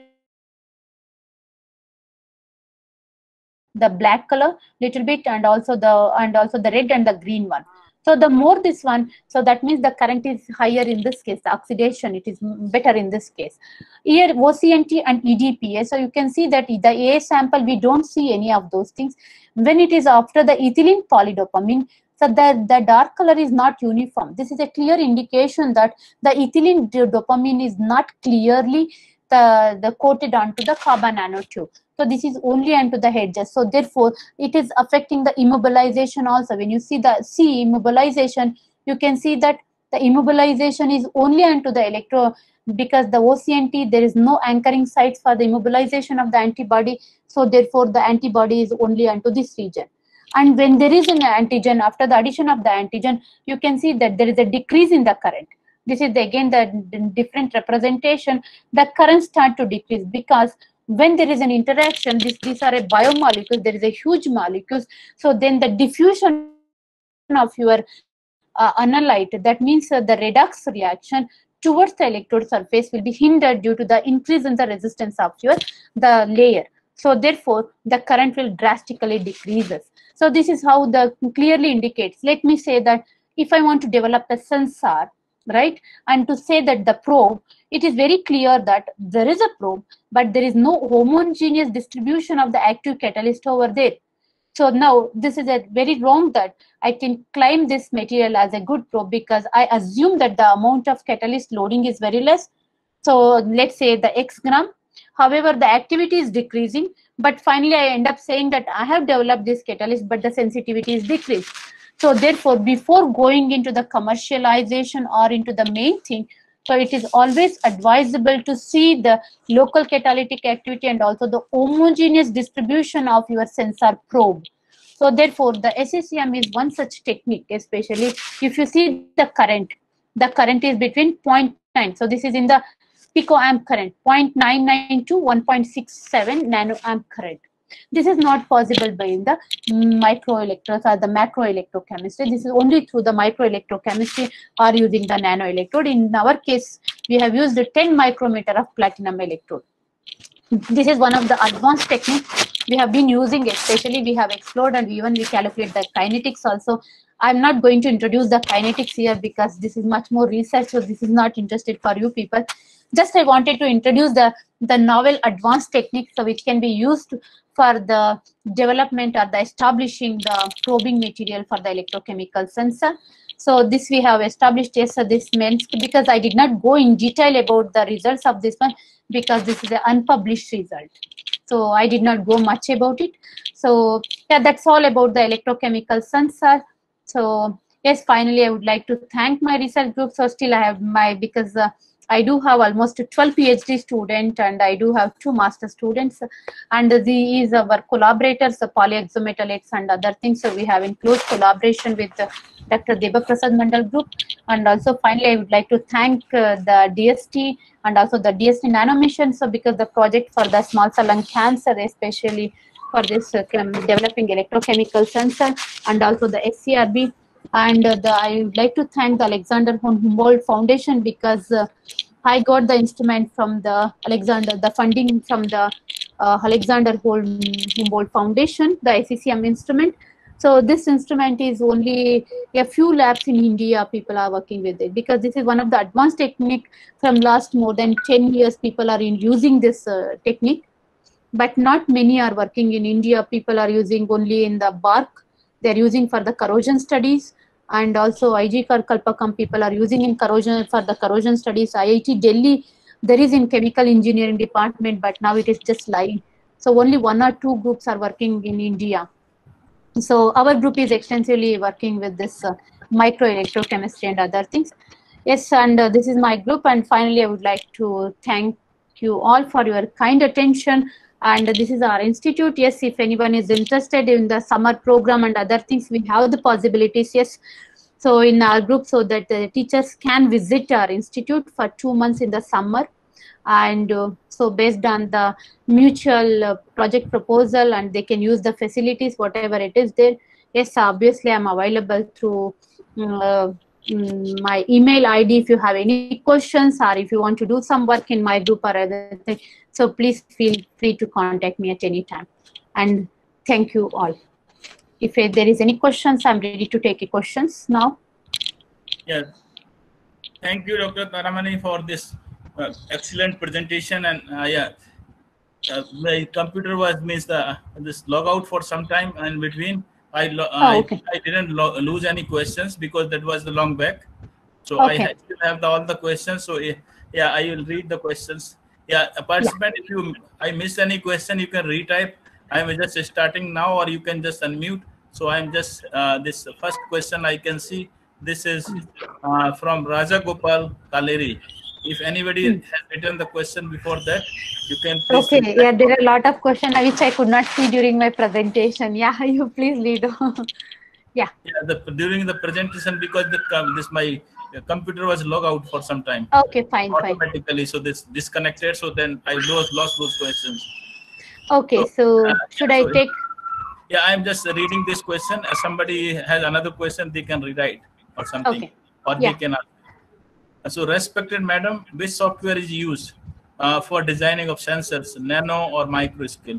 The black color little bit, and also the and also the red and the green one. So the more this one, so that means the current is higher in this case, the oxidation, it is better in this case. Here O C N T and E D P A, so you can see that the A sample, we don't see any of those things. When it is after the ethylene polydopamine, so the, the dark color is not uniform. This is a clear indication that the ethylene dopamine is not clearly the, the coated onto the carbon nanotube. So this is only onto the edges. So therefore, it is affecting the immobilization also. When you see the C immobilization, you can see that the immobilization is only onto the electro, because the O C N T, there is no anchoring sites for the immobilization of the antibody. So therefore, the antibody is only onto this region. And when there is an antigen, after the addition of the antigen, you can see that there is a decrease in the current. This is the, again the different representation. The current start to decrease because when there is an interaction, this, these are a biomolecule, there is a huge molecules. So then the diffusion of your uh, analyte, that means uh, the redox reaction towards the electrode surface will be hindered due to the increase in the resistance of your the layer. So therefore, the current will drastically decreases. So this is how the clearly indicates. Let me say that if I want to develop a sensor, right, and to say that the probe, it is very clear that there is a probe, but there is no homogeneous distribution of the active catalyst over there. So now this is a very wrong that I can claim this material as a good probe because I assume that the amount of catalyst loading is very less. So let's say the X gram. However, the activity is decreasing, but finally I end up saying that I have developed this catalyst, but the sensitivity is decreased. So therefore, before going into the commercialization or into the main thing, so it is always advisable to see the local catalytic activity and also the homogeneous distribution of your sensor probe. So therefore, the S C C M is one such technique, especially if you see the current, the current is between zero point nine. So this is in the picoamp current, zero point nine nine to one point six seven nanoamp current. This is not possible by in the microelectrodes or the macroelectrochemistry. This is only through the microelectrochemistry or using the nanoelectrode. In our case, we have used the ten micrometer of platinum electrode. This is one of the advanced techniques we have been using, especially we have explored and even we calculate the kinetics also. I'm not going to introduce the kinetics here because this is much more research, so this is not interested for you people. Just I wanted to introduce the, the novel advanced techniques so which can be used for the development or the establishing the probing material for the electrochemical sensor. So this we have established, yes, so this means because I did not go in detail about the results of this one because this is an unpublished result. So I did not go much about it. So yeah, that's all about the electrochemical sensor. So yes, finally I would like to thank my research group. So still I have my, because uh, I do have almost twelve PhD students and I do have two master students, and these are our collaborators, the polyoxometalates and other things. So we have in close collaboration with uh, Doctor Deba Prasad Mandal group. And also finally, I would like to thank uh, the D S T and also the D S T Nano Mission. So because the project for the small cell lung cancer, especially for this uh, developing electrochemical sensor, and also the S C R B. And uh, the, I would like to thank the Alexander von Humboldt Foundation because uh, I got the instrument from the Alexander, the funding from the uh, Alexander von Humboldt Foundation, the S C C M instrument. So this instrument is only a few labs in India people are working with it because this is one of the advanced technique from last more than ten years people are in using this uh, technique, but not many are working in India. People are using only in the bark. They're using for the corrosion studies, and also I G Kalpakam people are using in corrosion for the corrosion studies. I I T Delhi, there is in chemical engineering department, but now it is just lying. So only one or two groups are working in India. So our group is extensively working with this uh, microelectrochemistry and other things. Yes, and uh, this is my group. And finally, I would like to thank you all for your kind attention. And this is our institute. Yes, if anyone is interested in the summer program and other things, we have the possibilities. Yes, so in our group, so that the teachers can visit our institute for two months in the summer. And uh, so based on the mutual uh, project proposal, and they can use the facilities, whatever it is there. Yes, obviously I'm available through uh, my email I D if you have any questions, or if you want to do some work in my group or other thing. So please feel free to contact me at any time. And thank you all. If there is any questions, I'm ready to take questions now. Yes. Thank you, Doctor Taramani, for this uh, excellent presentation. And uh, yeah, uh, my computer was means the this log out for some time, and between I uh, oh, okay. I, I didn't lo lose any questions because that was the long back. So okay. I still have the, all the questions. So yeah, I will read the questions. Yeah, a participant, yeah. If you I miss any question, you can retype. I am just starting now, or you can just unmute. So I'm just uh, this first question I can see. This is uh, from Raja Gopal Kaleri. If anybody hmm. has written the question before that, you can please. Okay, read. Yeah, there are a lot of questions which I could not see during my presentation. Yeah, you please read. yeah. Yeah, the, during the presentation, because the this my computer was logged out for some time. Okay, fine, automatically, fine. so this disconnected. So then I lost lost those questions. Okay, so, so uh, should yeah, I so take? Yeah, I'm just reading this question. As somebody has another question, they can rewrite or something, okay. or yeah. they can ask. So, respected madam, which software is used uh, for designing of sensors, nano or micro scale?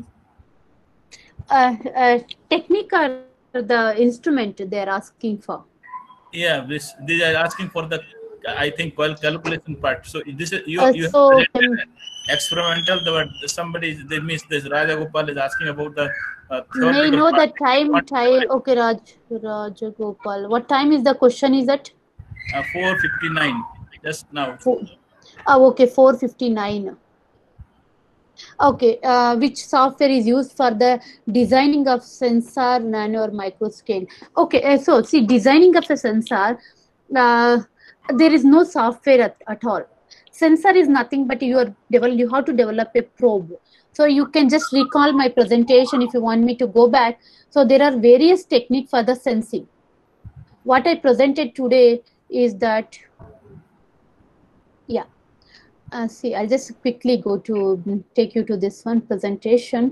Uh, uh, technique or the instrument they are asking for? Yeah, this they are asking for the, I think, well, calculation part. So this is you. Uh, you so, um, experimental. The somebody they means this Raja Gopal is asking about the. Uh, may know the time. Time. Okay, Raj Raja Gopal. What time is the question? Is it? Uh, four fifty-nine. Just now. Four, oh, okay, four fifty-nine. Okay, uh, which software is used for the designing of sensor, nano or micro scale? Okay, uh, so see, designing of a sensor, uh, there is no software at, at all. Sensor is nothing but you are develop, you have to develop a probe. So you can just recall my presentation if you want me to go back. So there are various techniques for the sensing. What I presented today is that, yeah. Uh, see, I'll just quickly go to take you to this one presentation.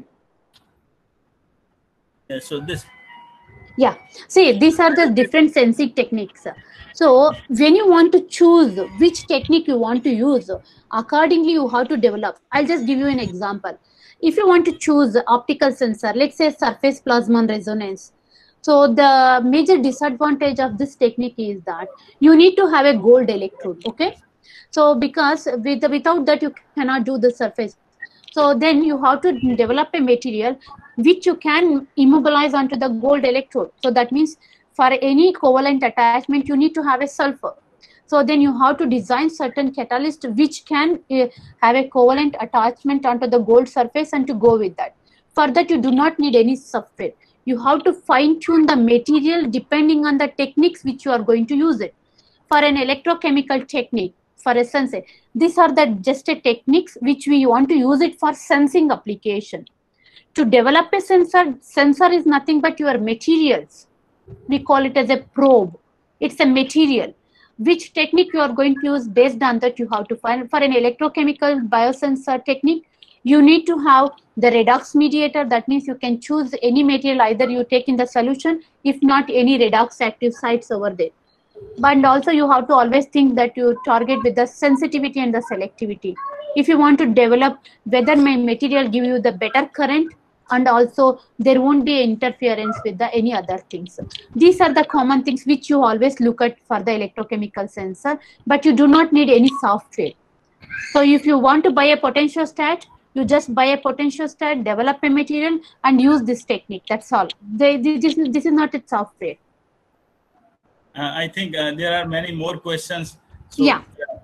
Yeah, so this. Yeah, see, these are the different sensing techniques. So when you want to choose which technique you want to use, accordingly you have to develop. I'll just give you an example. If you want to choose optical sensor, let's say surface plasmon resonance. So the major disadvantage of this technique is that you need to have a gold electrode, okay? So because with, without that you cannot do the surface. So then you have to develop a material which you can immobilize onto the gold electrode. So that means for any covalent attachment, you need to have a sulfur. So then you have to design certain catalyst which can uh, have a covalent attachment onto the gold surface and to go with that. For that, you do not need any software. You have to fine tune the material depending on the techniques which you are going to use it. For an electrochemical technique, for a sensor, these are the just a techniques which we want to use it for sensing application. To develop a sensor, sensor is nothing but your materials. We call it as a probe. It's a material. Which technique you are going to use, based on that you have to find. For an electrochemical biosensor technique, you need to have the redox mediator. That means you can choose any material, either you take in the solution, if not any redox active sites over there. But also you have to always think that you target with the sensitivity and the selectivity. If you want to develop whether my material give you the better current, and also there won't be interference with the any other things. These are the common things which you always look at for the electrochemical sensor, but you do not need any software. So if you want to buy a potentiostat, you just buy a potentiostat, develop a material and use this technique. That's all. They, this, this is not a software. Uh, I think uh, there are many more questions. So, yeah. yeah.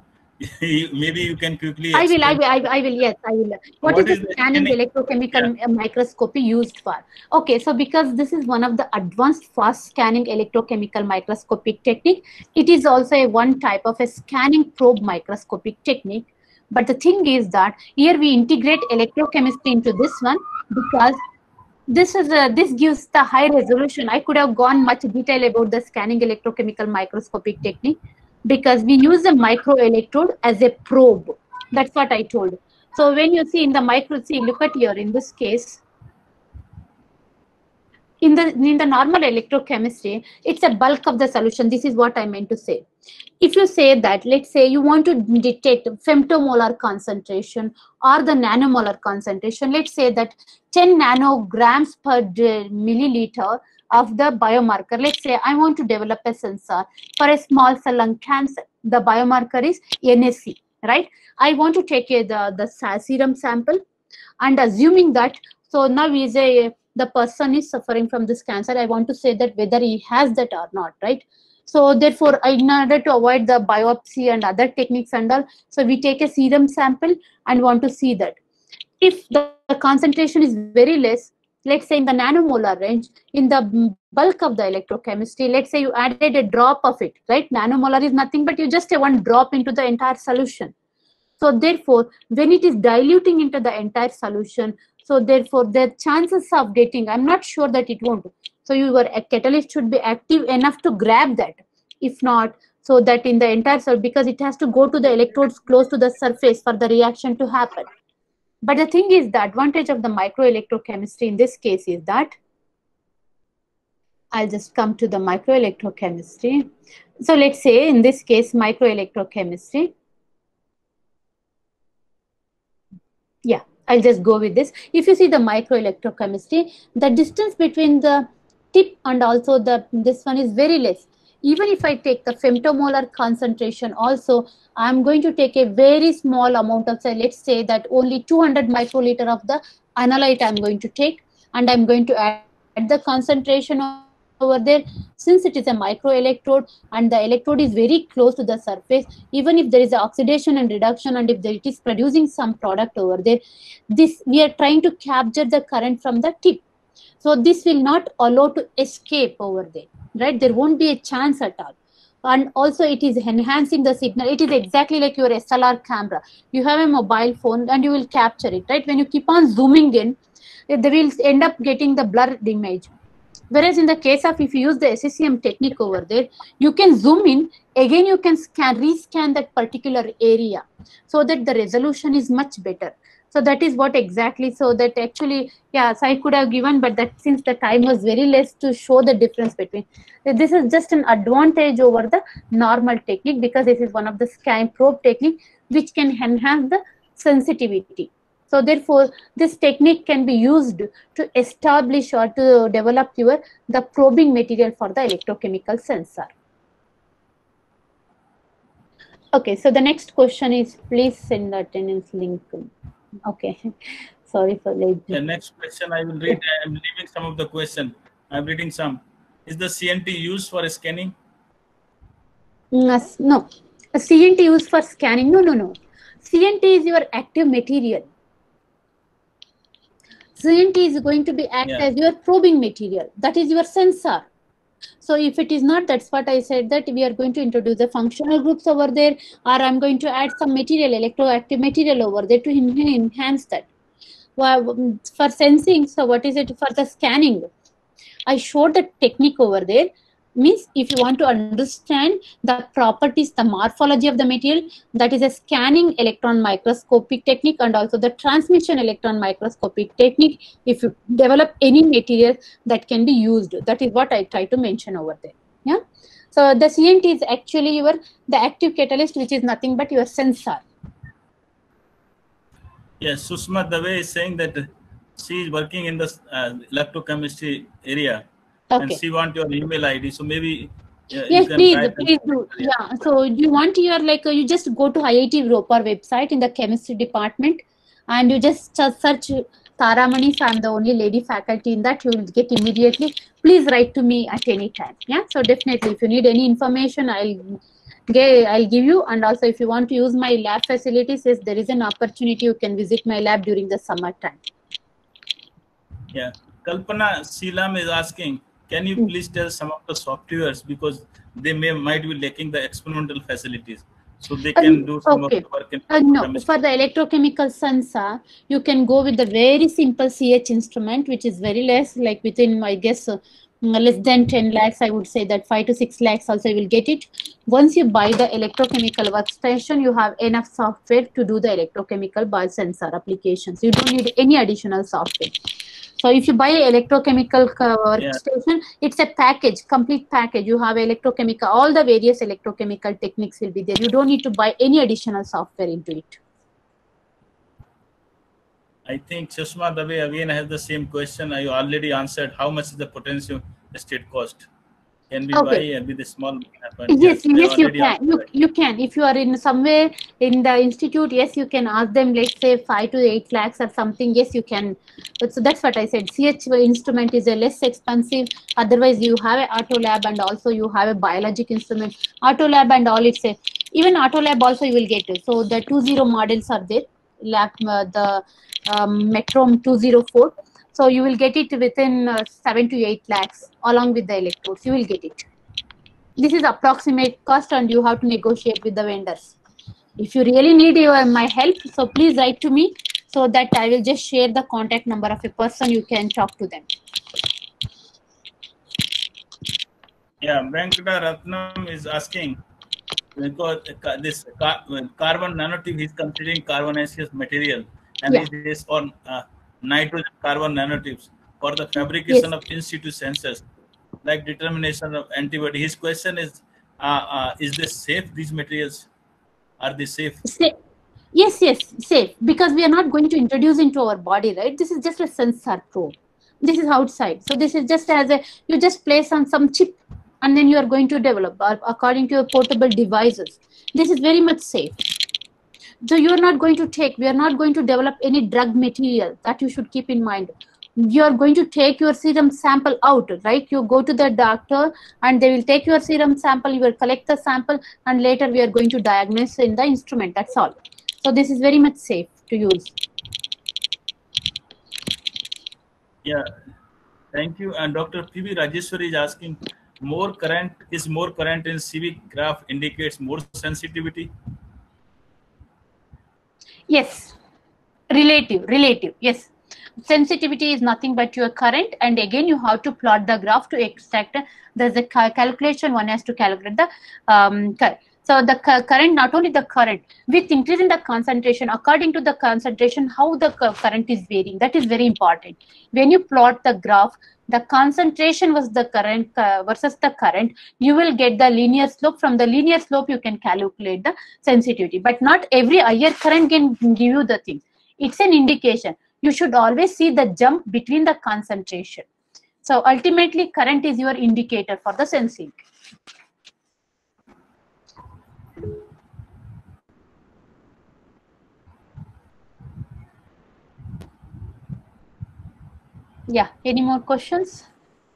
maybe you can quickly I will, I explain. will, I will, I will, yes, I will. What, What is is the the scanning scanning? electrochemical Yeah. microscopy used for? Okay, so because this is one of the advanced fast scanning electrochemical microscopic technique, it is also a one type of a scanning probe microscopic technique. But the thing is that here we integrate electrochemistry into this one, because this is a, this gives the high resolution. I could have gone much detail about the scanning electrochemical microscopic technique, because we use the microelectrode as a probe. That's what I told. So when you see in the micro, see, look at here in this case, in the in the normal electrochemistry, it's a bulk of the solution. This is what I meant to say. If you say that, let's say you want to detect femtomolar concentration or the nanomolar concentration, let's say that ten nanograms per milliliter of the biomarker. Let's say I want to develop a sensor for a small cell lung cancer. The biomarker is N S C, right? I want to take a, the, the serum sample, and assuming that, so now is a the person is suffering from this cancer, I want to say that whether he has that or not, right? So therefore, in order to avoid the biopsy and other techniques and all, so we take a serum sample and want to see that. If the concentration is very less, let's say in the nanomolar range, in the bulk of the electrochemistry, let's say you added a drop of it, right? Nanomolar is nothing but you just a one drop into the entire solution. So therefore, when it is diluting into the entire solution, so therefore the chances of getting, I'm not sure that it won't. So your catalyst should be active enough to grab that. If not, so that in the entire cell, because it has to go to the electrodes close to the surface for the reaction to happen. But the thing is, the advantage of the microelectrochemistry in this case is that, I'll just come to the microelectrochemistry. So let's say in this case, microelectrochemistry. Yeah, I'll just go with this. If you see the microelectrochemistry, the distance between the tip and also the this one is very less. Even if I take the femtomolar concentration also, I'm going to take a very small amount of, say, let's say that only two hundred microliter of the analyte I'm going to take, and I'm going to add the concentration over there. Since it is a microelectrode and the electrode is very close to the surface, even if there is oxidation and reduction, and if there, it is producing some product over there, this we are trying to capture the current from the tip. So this will not allow to escape over there, right? There won't be a chance at all. And also it is enhancing the signal. It is exactly like your S L R camera. You have a mobile phone and you will capture it, right? When you keep on zooming in, they will end up getting the blurred image. Whereas in the case of, if you use the S C M technique over there, you can zoom in, again you can scan, rescan that particular area, so that the resolution is much better. So that is what exactly, so that actually, yeah, so I could have given, but that since the time was very less to show the difference between, this is just an advantage over the normal technique, because this is one of the scan probe technique which can enhance the sensitivity. So therefore, this technique can be used to establish or to develop your the probing material for the electrochemical sensor. Okay, so the next question is, please send the attendance link. Okay, sorry for late. The next question I will read. I am leaving some of the question. I am reading some. Is the C N T used for scanning? No, a C N T used for scanning. No, no, no. C N T is your active material. C N T is going to be act yeah. as your probing material. That is your sensor. So if it is not, that's what I said, that we are going to introduce the functional groups over there, or I'm going to add some material, electroactive material over there to enhance that. Well, for sensing, so what is it for the scanning? I showed the technique over there. Means if you want to understand the properties, the morphology of the material, that is a scanning electron microscopic technique, and also the transmission electron microscopic technique. If you develop any material that can be used, that is what I try to mention over there. Yeah. So the C N T is actually your the active catalyst, which is nothing but your sensor. Yes, Sushma Dave is saying that she is working in the uh, electrochemistry area. Okay. And she wants your email I D, so maybe uh, yes, you can please, please do. Yeah. yeah, so you want your like uh, you just go to I I T Ropar website in the chemistry department, and you just uh, search Taramani. So I'm the only lady faculty in that. You will get immediately. Please write to me at any time. Yeah, so definitely, if you need any information, I'll I'll give you, and also if you want to use my lab facilities, yes, there is an opportunity. You can visit my lab during the summer time. Yeah, Kalpana Seelam is asking, can you please tell some of the softwares, because they may might be lacking the experimental facilities, so they can Um, do some okay. of the work in Uh, no, chemistry. for the electrochemical sensor, you can go with the very simple C H instrument, which is very less, like within, I guess, uh, less than ten lakhs. I would say that five to six lakhs also you will get it. Once you buy the electrochemical workstation, you have enough software to do the electrochemical biosensor applications. You don't need any additional software. So if you buy an electrochemical workstation, yeah, it's a package, complete package. You have electrochemical, all the various electrochemical techniques will be there. You don't need to buy any additional software into it. I think Sushma Dave again has the same question. I already answered. How much is the potential state cost? Can we Okay. buy with the small? Yes, yes, yes, you can. You, you can. If you are in somewhere in the institute, yes, you can ask them, let's say five to eight lakhs or something. Yes, you can. But so that's what I said. C H instrument is a less expensive. Otherwise, you have an auto lab and also you have a biologic instrument. Auto lab and all, it's a even auto lab also you will get it. So the two zero models are there. Lab uh, the um, Metrom two zero four. So you will get it within uh, seven to eight lakhs along with the electrodes. You will get it. This is approximate cost and you have to negotiate with the vendors. If you really need your, my help, so please write to me so that I will just share the contact number of a person. You can talk to them. Yeah, Venkata Ratnam is asking, because this carbon nanotube is considering carbonaceous material, and yeah, it is on uh, nitrogen carbon nanotubes for the fabrication, yes, of in situ sensors, like determination of antibody. His question is, uh, uh, is this safe? These materials, are they safe? Safe. Yes, yes, safe, because we are not going to introduce into our body, right? This is just a sensor probe. This is outside. So this is just as a, you just place on some chip and then you are going to develop according to your portable devices. This is very much safe. So you are not going to take, we are not going to develop any drug material. That you should keep in mind. You are going to take your serum sample out, right? You go to the doctor and they will take your serum sample, you will collect the sample, and later we are going to diagnose in the instrument. That's all. So this is very much safe to use. Yeah, thank you. And Doctor P V Rajeshwari is asking, more current is more current in C V graph indicates more sensitivity? Yes, relative, relative, yes. Sensitivity is nothing but your current, and again you have to plot the graph to extract. There's a calculation one has to calculate the um, current. So the current, not only the current, with increase in the concentration, according to the concentration, how the current is varying, that is very important. When you plot the graph, the concentration was the current uh, versus the current, you will get the linear slope. From the linear slope, you can calculate the sensitivity. But not every higher current can give you the thing. It's an indication. You should always see the jump between the concentration. So ultimately, current is your indicator for the sensing. Yeah, any more questions?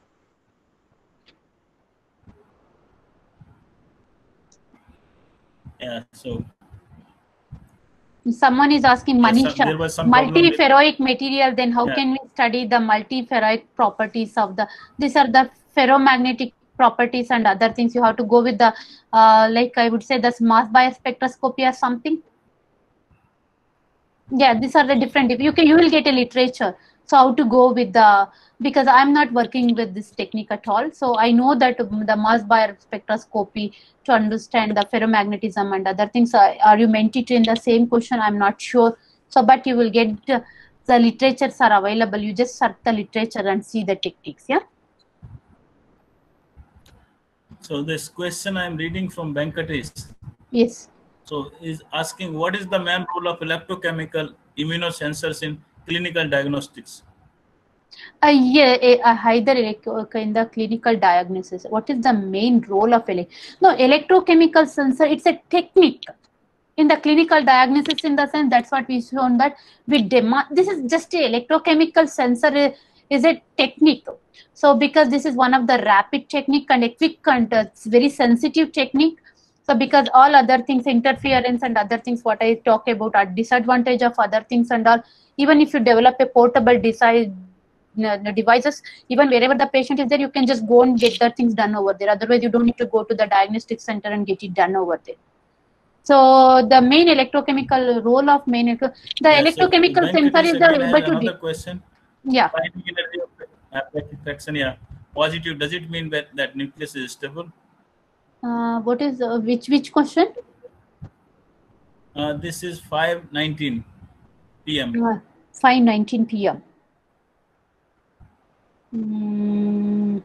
Yeah, so someone is asking, Manisha, yes, multiferroic material, then how yeah. can we study the multiferroic properties of the, these are the ferromagnetic properties and other things. You have to go with the, uh, like I would say, this mass biospectroscopy or something. Yeah, these are the different, you can, you will get a literature. So how to go with the, because I'm not working with this technique at all. So I know that the mass biospectroscopy to understand the ferromagnetism and other things. Are you meant it in the same question? I'm not sure. So, but you will get the, the literatures are available. You just search the literature and see the techniques. Yeah. So this question I'm reading from Venkatesh. Yes. So is asking, what is the main role of electrochemical immunosensors in clinical diagnostics? Uh, yeah, uh, either in the clinical diagnosis. What is the main role of elect? No, electrochemical sensor, it's a technique. In the clinical diagnosis, in the sense, that's what we shown that we demo. This is just a electrochemical sensor is a technique. So because this is one of the rapid technique and a quick and uh, it's very sensitive technique. So because all other things, interference and other things, what I talk about are disadvantage of other things and all. Even if you develop a portable device, devices, even wherever the patient is there, you can just go and get the things done over there. Otherwise, you don't need to go to the diagnostic center and get it done over there. So the main electrochemical role of main the yeah, electrochemical so sensor is the able to another question. Yeah. Binding energy of fraction, yeah. Positive. Does it mean that that nucleus is stable? Uh, what is uh, which which question? Uh, this is five nineteen p m Uh, five nineteen p m Mm,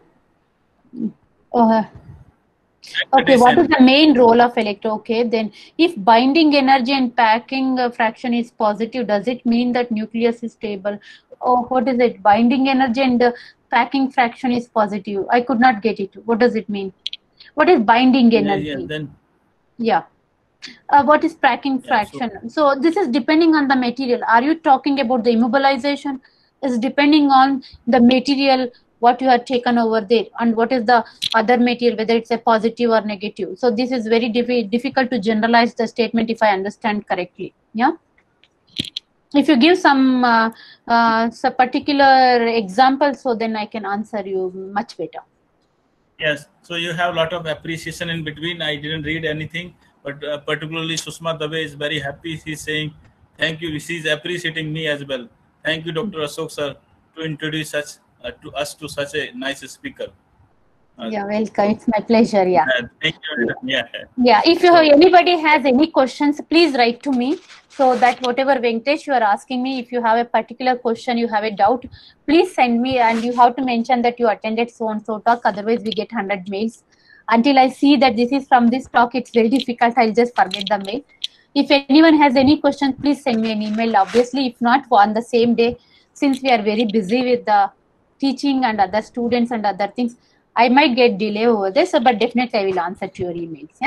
uh, okay, what is the main role of electro? Okay, then if binding energy and packing uh, fraction is positive, does it mean that nucleus is stable? Oh, what is it? Binding energy and uh, packing fraction is positive. I could not get it. What does it mean? What is binding energy? Yeah, yeah, then yeah. Uh, what is packing fraction? Yeah, so, so this is depending on the material. Are you talking about the immobilization? Is depending on the material what you have taken over there, and what is the other material, whether it's a positive or negative. So this is very diff difficult to generalize the statement if I understand correctly. Yeah. If you give some uh, uh, some particular example, so then I can answer you much better. Yes. So you have a lot of appreciation in between. I didn't read anything, but uh, particularly Sushma Dave is very happy. She's saying, thank you. She's appreciating me as well. Thank you, Doctor Ashok sir, to introduce such uh, to us to such a nice speaker. Uh, yeah, welcome. It's my pleasure. Yeah. Uh, thank you. Yeah. Yeah. If you so, have, anybody has any questions, please write to me. So that whatever Venkatesh you are asking me, if you have a particular question, you have a doubt, please send me, and you have to mention that you attended so and so talk. Otherwise, we get one hundred mails. Until I see that this is from this talk, it's very difficult. I'll just forget the mail. If anyone has any questions, please send me an email. Obviously, if not on the same day, since we are very busy with the teaching and other students and other things, I might get delay over this, but definitely I will answer to your emails. Yeah.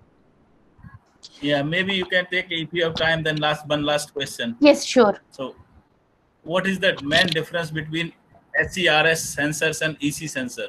Yeah, maybe you can take, if you have time, then last one last question. Yes, sure. So, what is the main difference between H E R S sensors and E C sensor?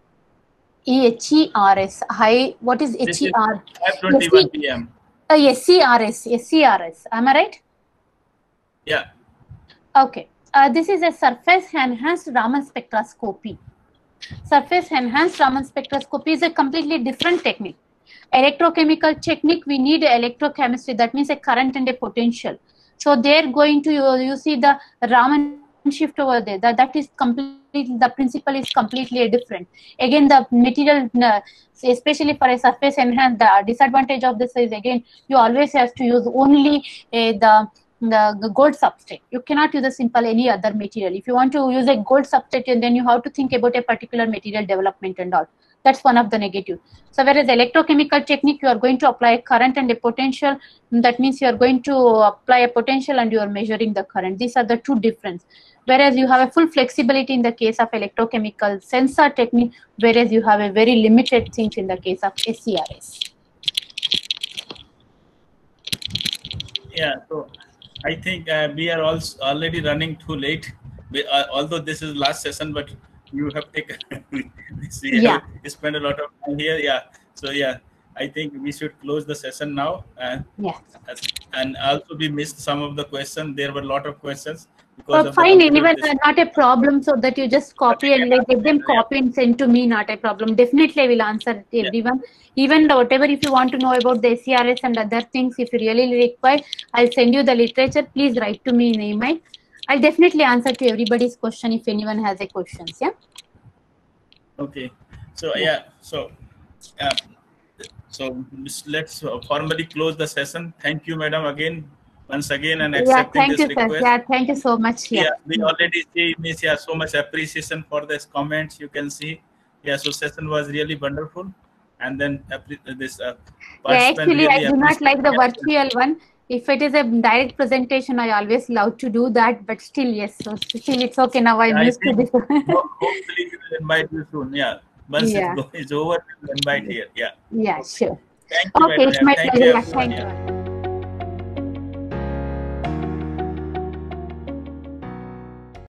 H E R S. High. What is H E R? five twenty-one p m Uh, S C R S. S C R S. Am I right? Yeah. Okay. Uh, this is a surface enhanced Raman spectroscopy. Surface enhanced Raman spectroscopy is a completely different technique. Electrochemical technique, we need electrochemistry, that means a current and a potential. So they're going to, you, you see the Raman shift over there, that, that is completely, the principle is completely different. Again, the material, especially for a surface enhanced, the disadvantage of this is, again, you always have to use only uh, the the gold substrate. You cannot use a simple any other material. If you want to use a gold substrate, and then you have to think about a particular material development and all. That's one of the negative. So whereas electrochemical technique, you are going to apply a current and a potential. That means you are going to apply a potential and you are measuring the current. These are the two difference. Whereas you have a full flexibility in the case of electrochemical sensor technique, whereas you have a very limited things in the case of S C R S. Yeah. So I think uh, we are also already running too late. We, uh, although this is last session, but you have taken this, yeah. have spent a lot of time here. Yeah. So yeah, I think we should close the session now. Uh, yeah. And also we missed some of the questions. There were a lot of questions. Because uh, of fine, anyone, uh, not a problem. So that you just copy and like, get them copy and send to me. Not a problem. Definitely, I will answer everyone. Yeah. Even whatever, if you want to know about the S C R S and other things, if you really require, I'll send you the literature. Please write to me in email. I'll definitely answer to everybody's question if anyone has a questions. Yeah. Okay. So yeah. yeah so uh, so let's formally close the session. Thank you, madam, again. Once again, and accepting yeah, thank this you, request. Sir. Yeah, thank you so much. Yeah, yeah we already see, Miss, yeah, so much appreciation for this comments. You can see, yeah, so session was really wonderful, and then this. Uh, yeah, actually, really I do not like the virtual one. If it is a direct presentation, I always love to do that, but still, yes, so still it's okay now. I'm yeah, used to this. Hopefully, we will invite you soon. Yeah, once yeah. it's over, we'll invite here. Yeah. Yeah, sure. Thank you. Okay, it's my Thank pleasure. you. Thank you.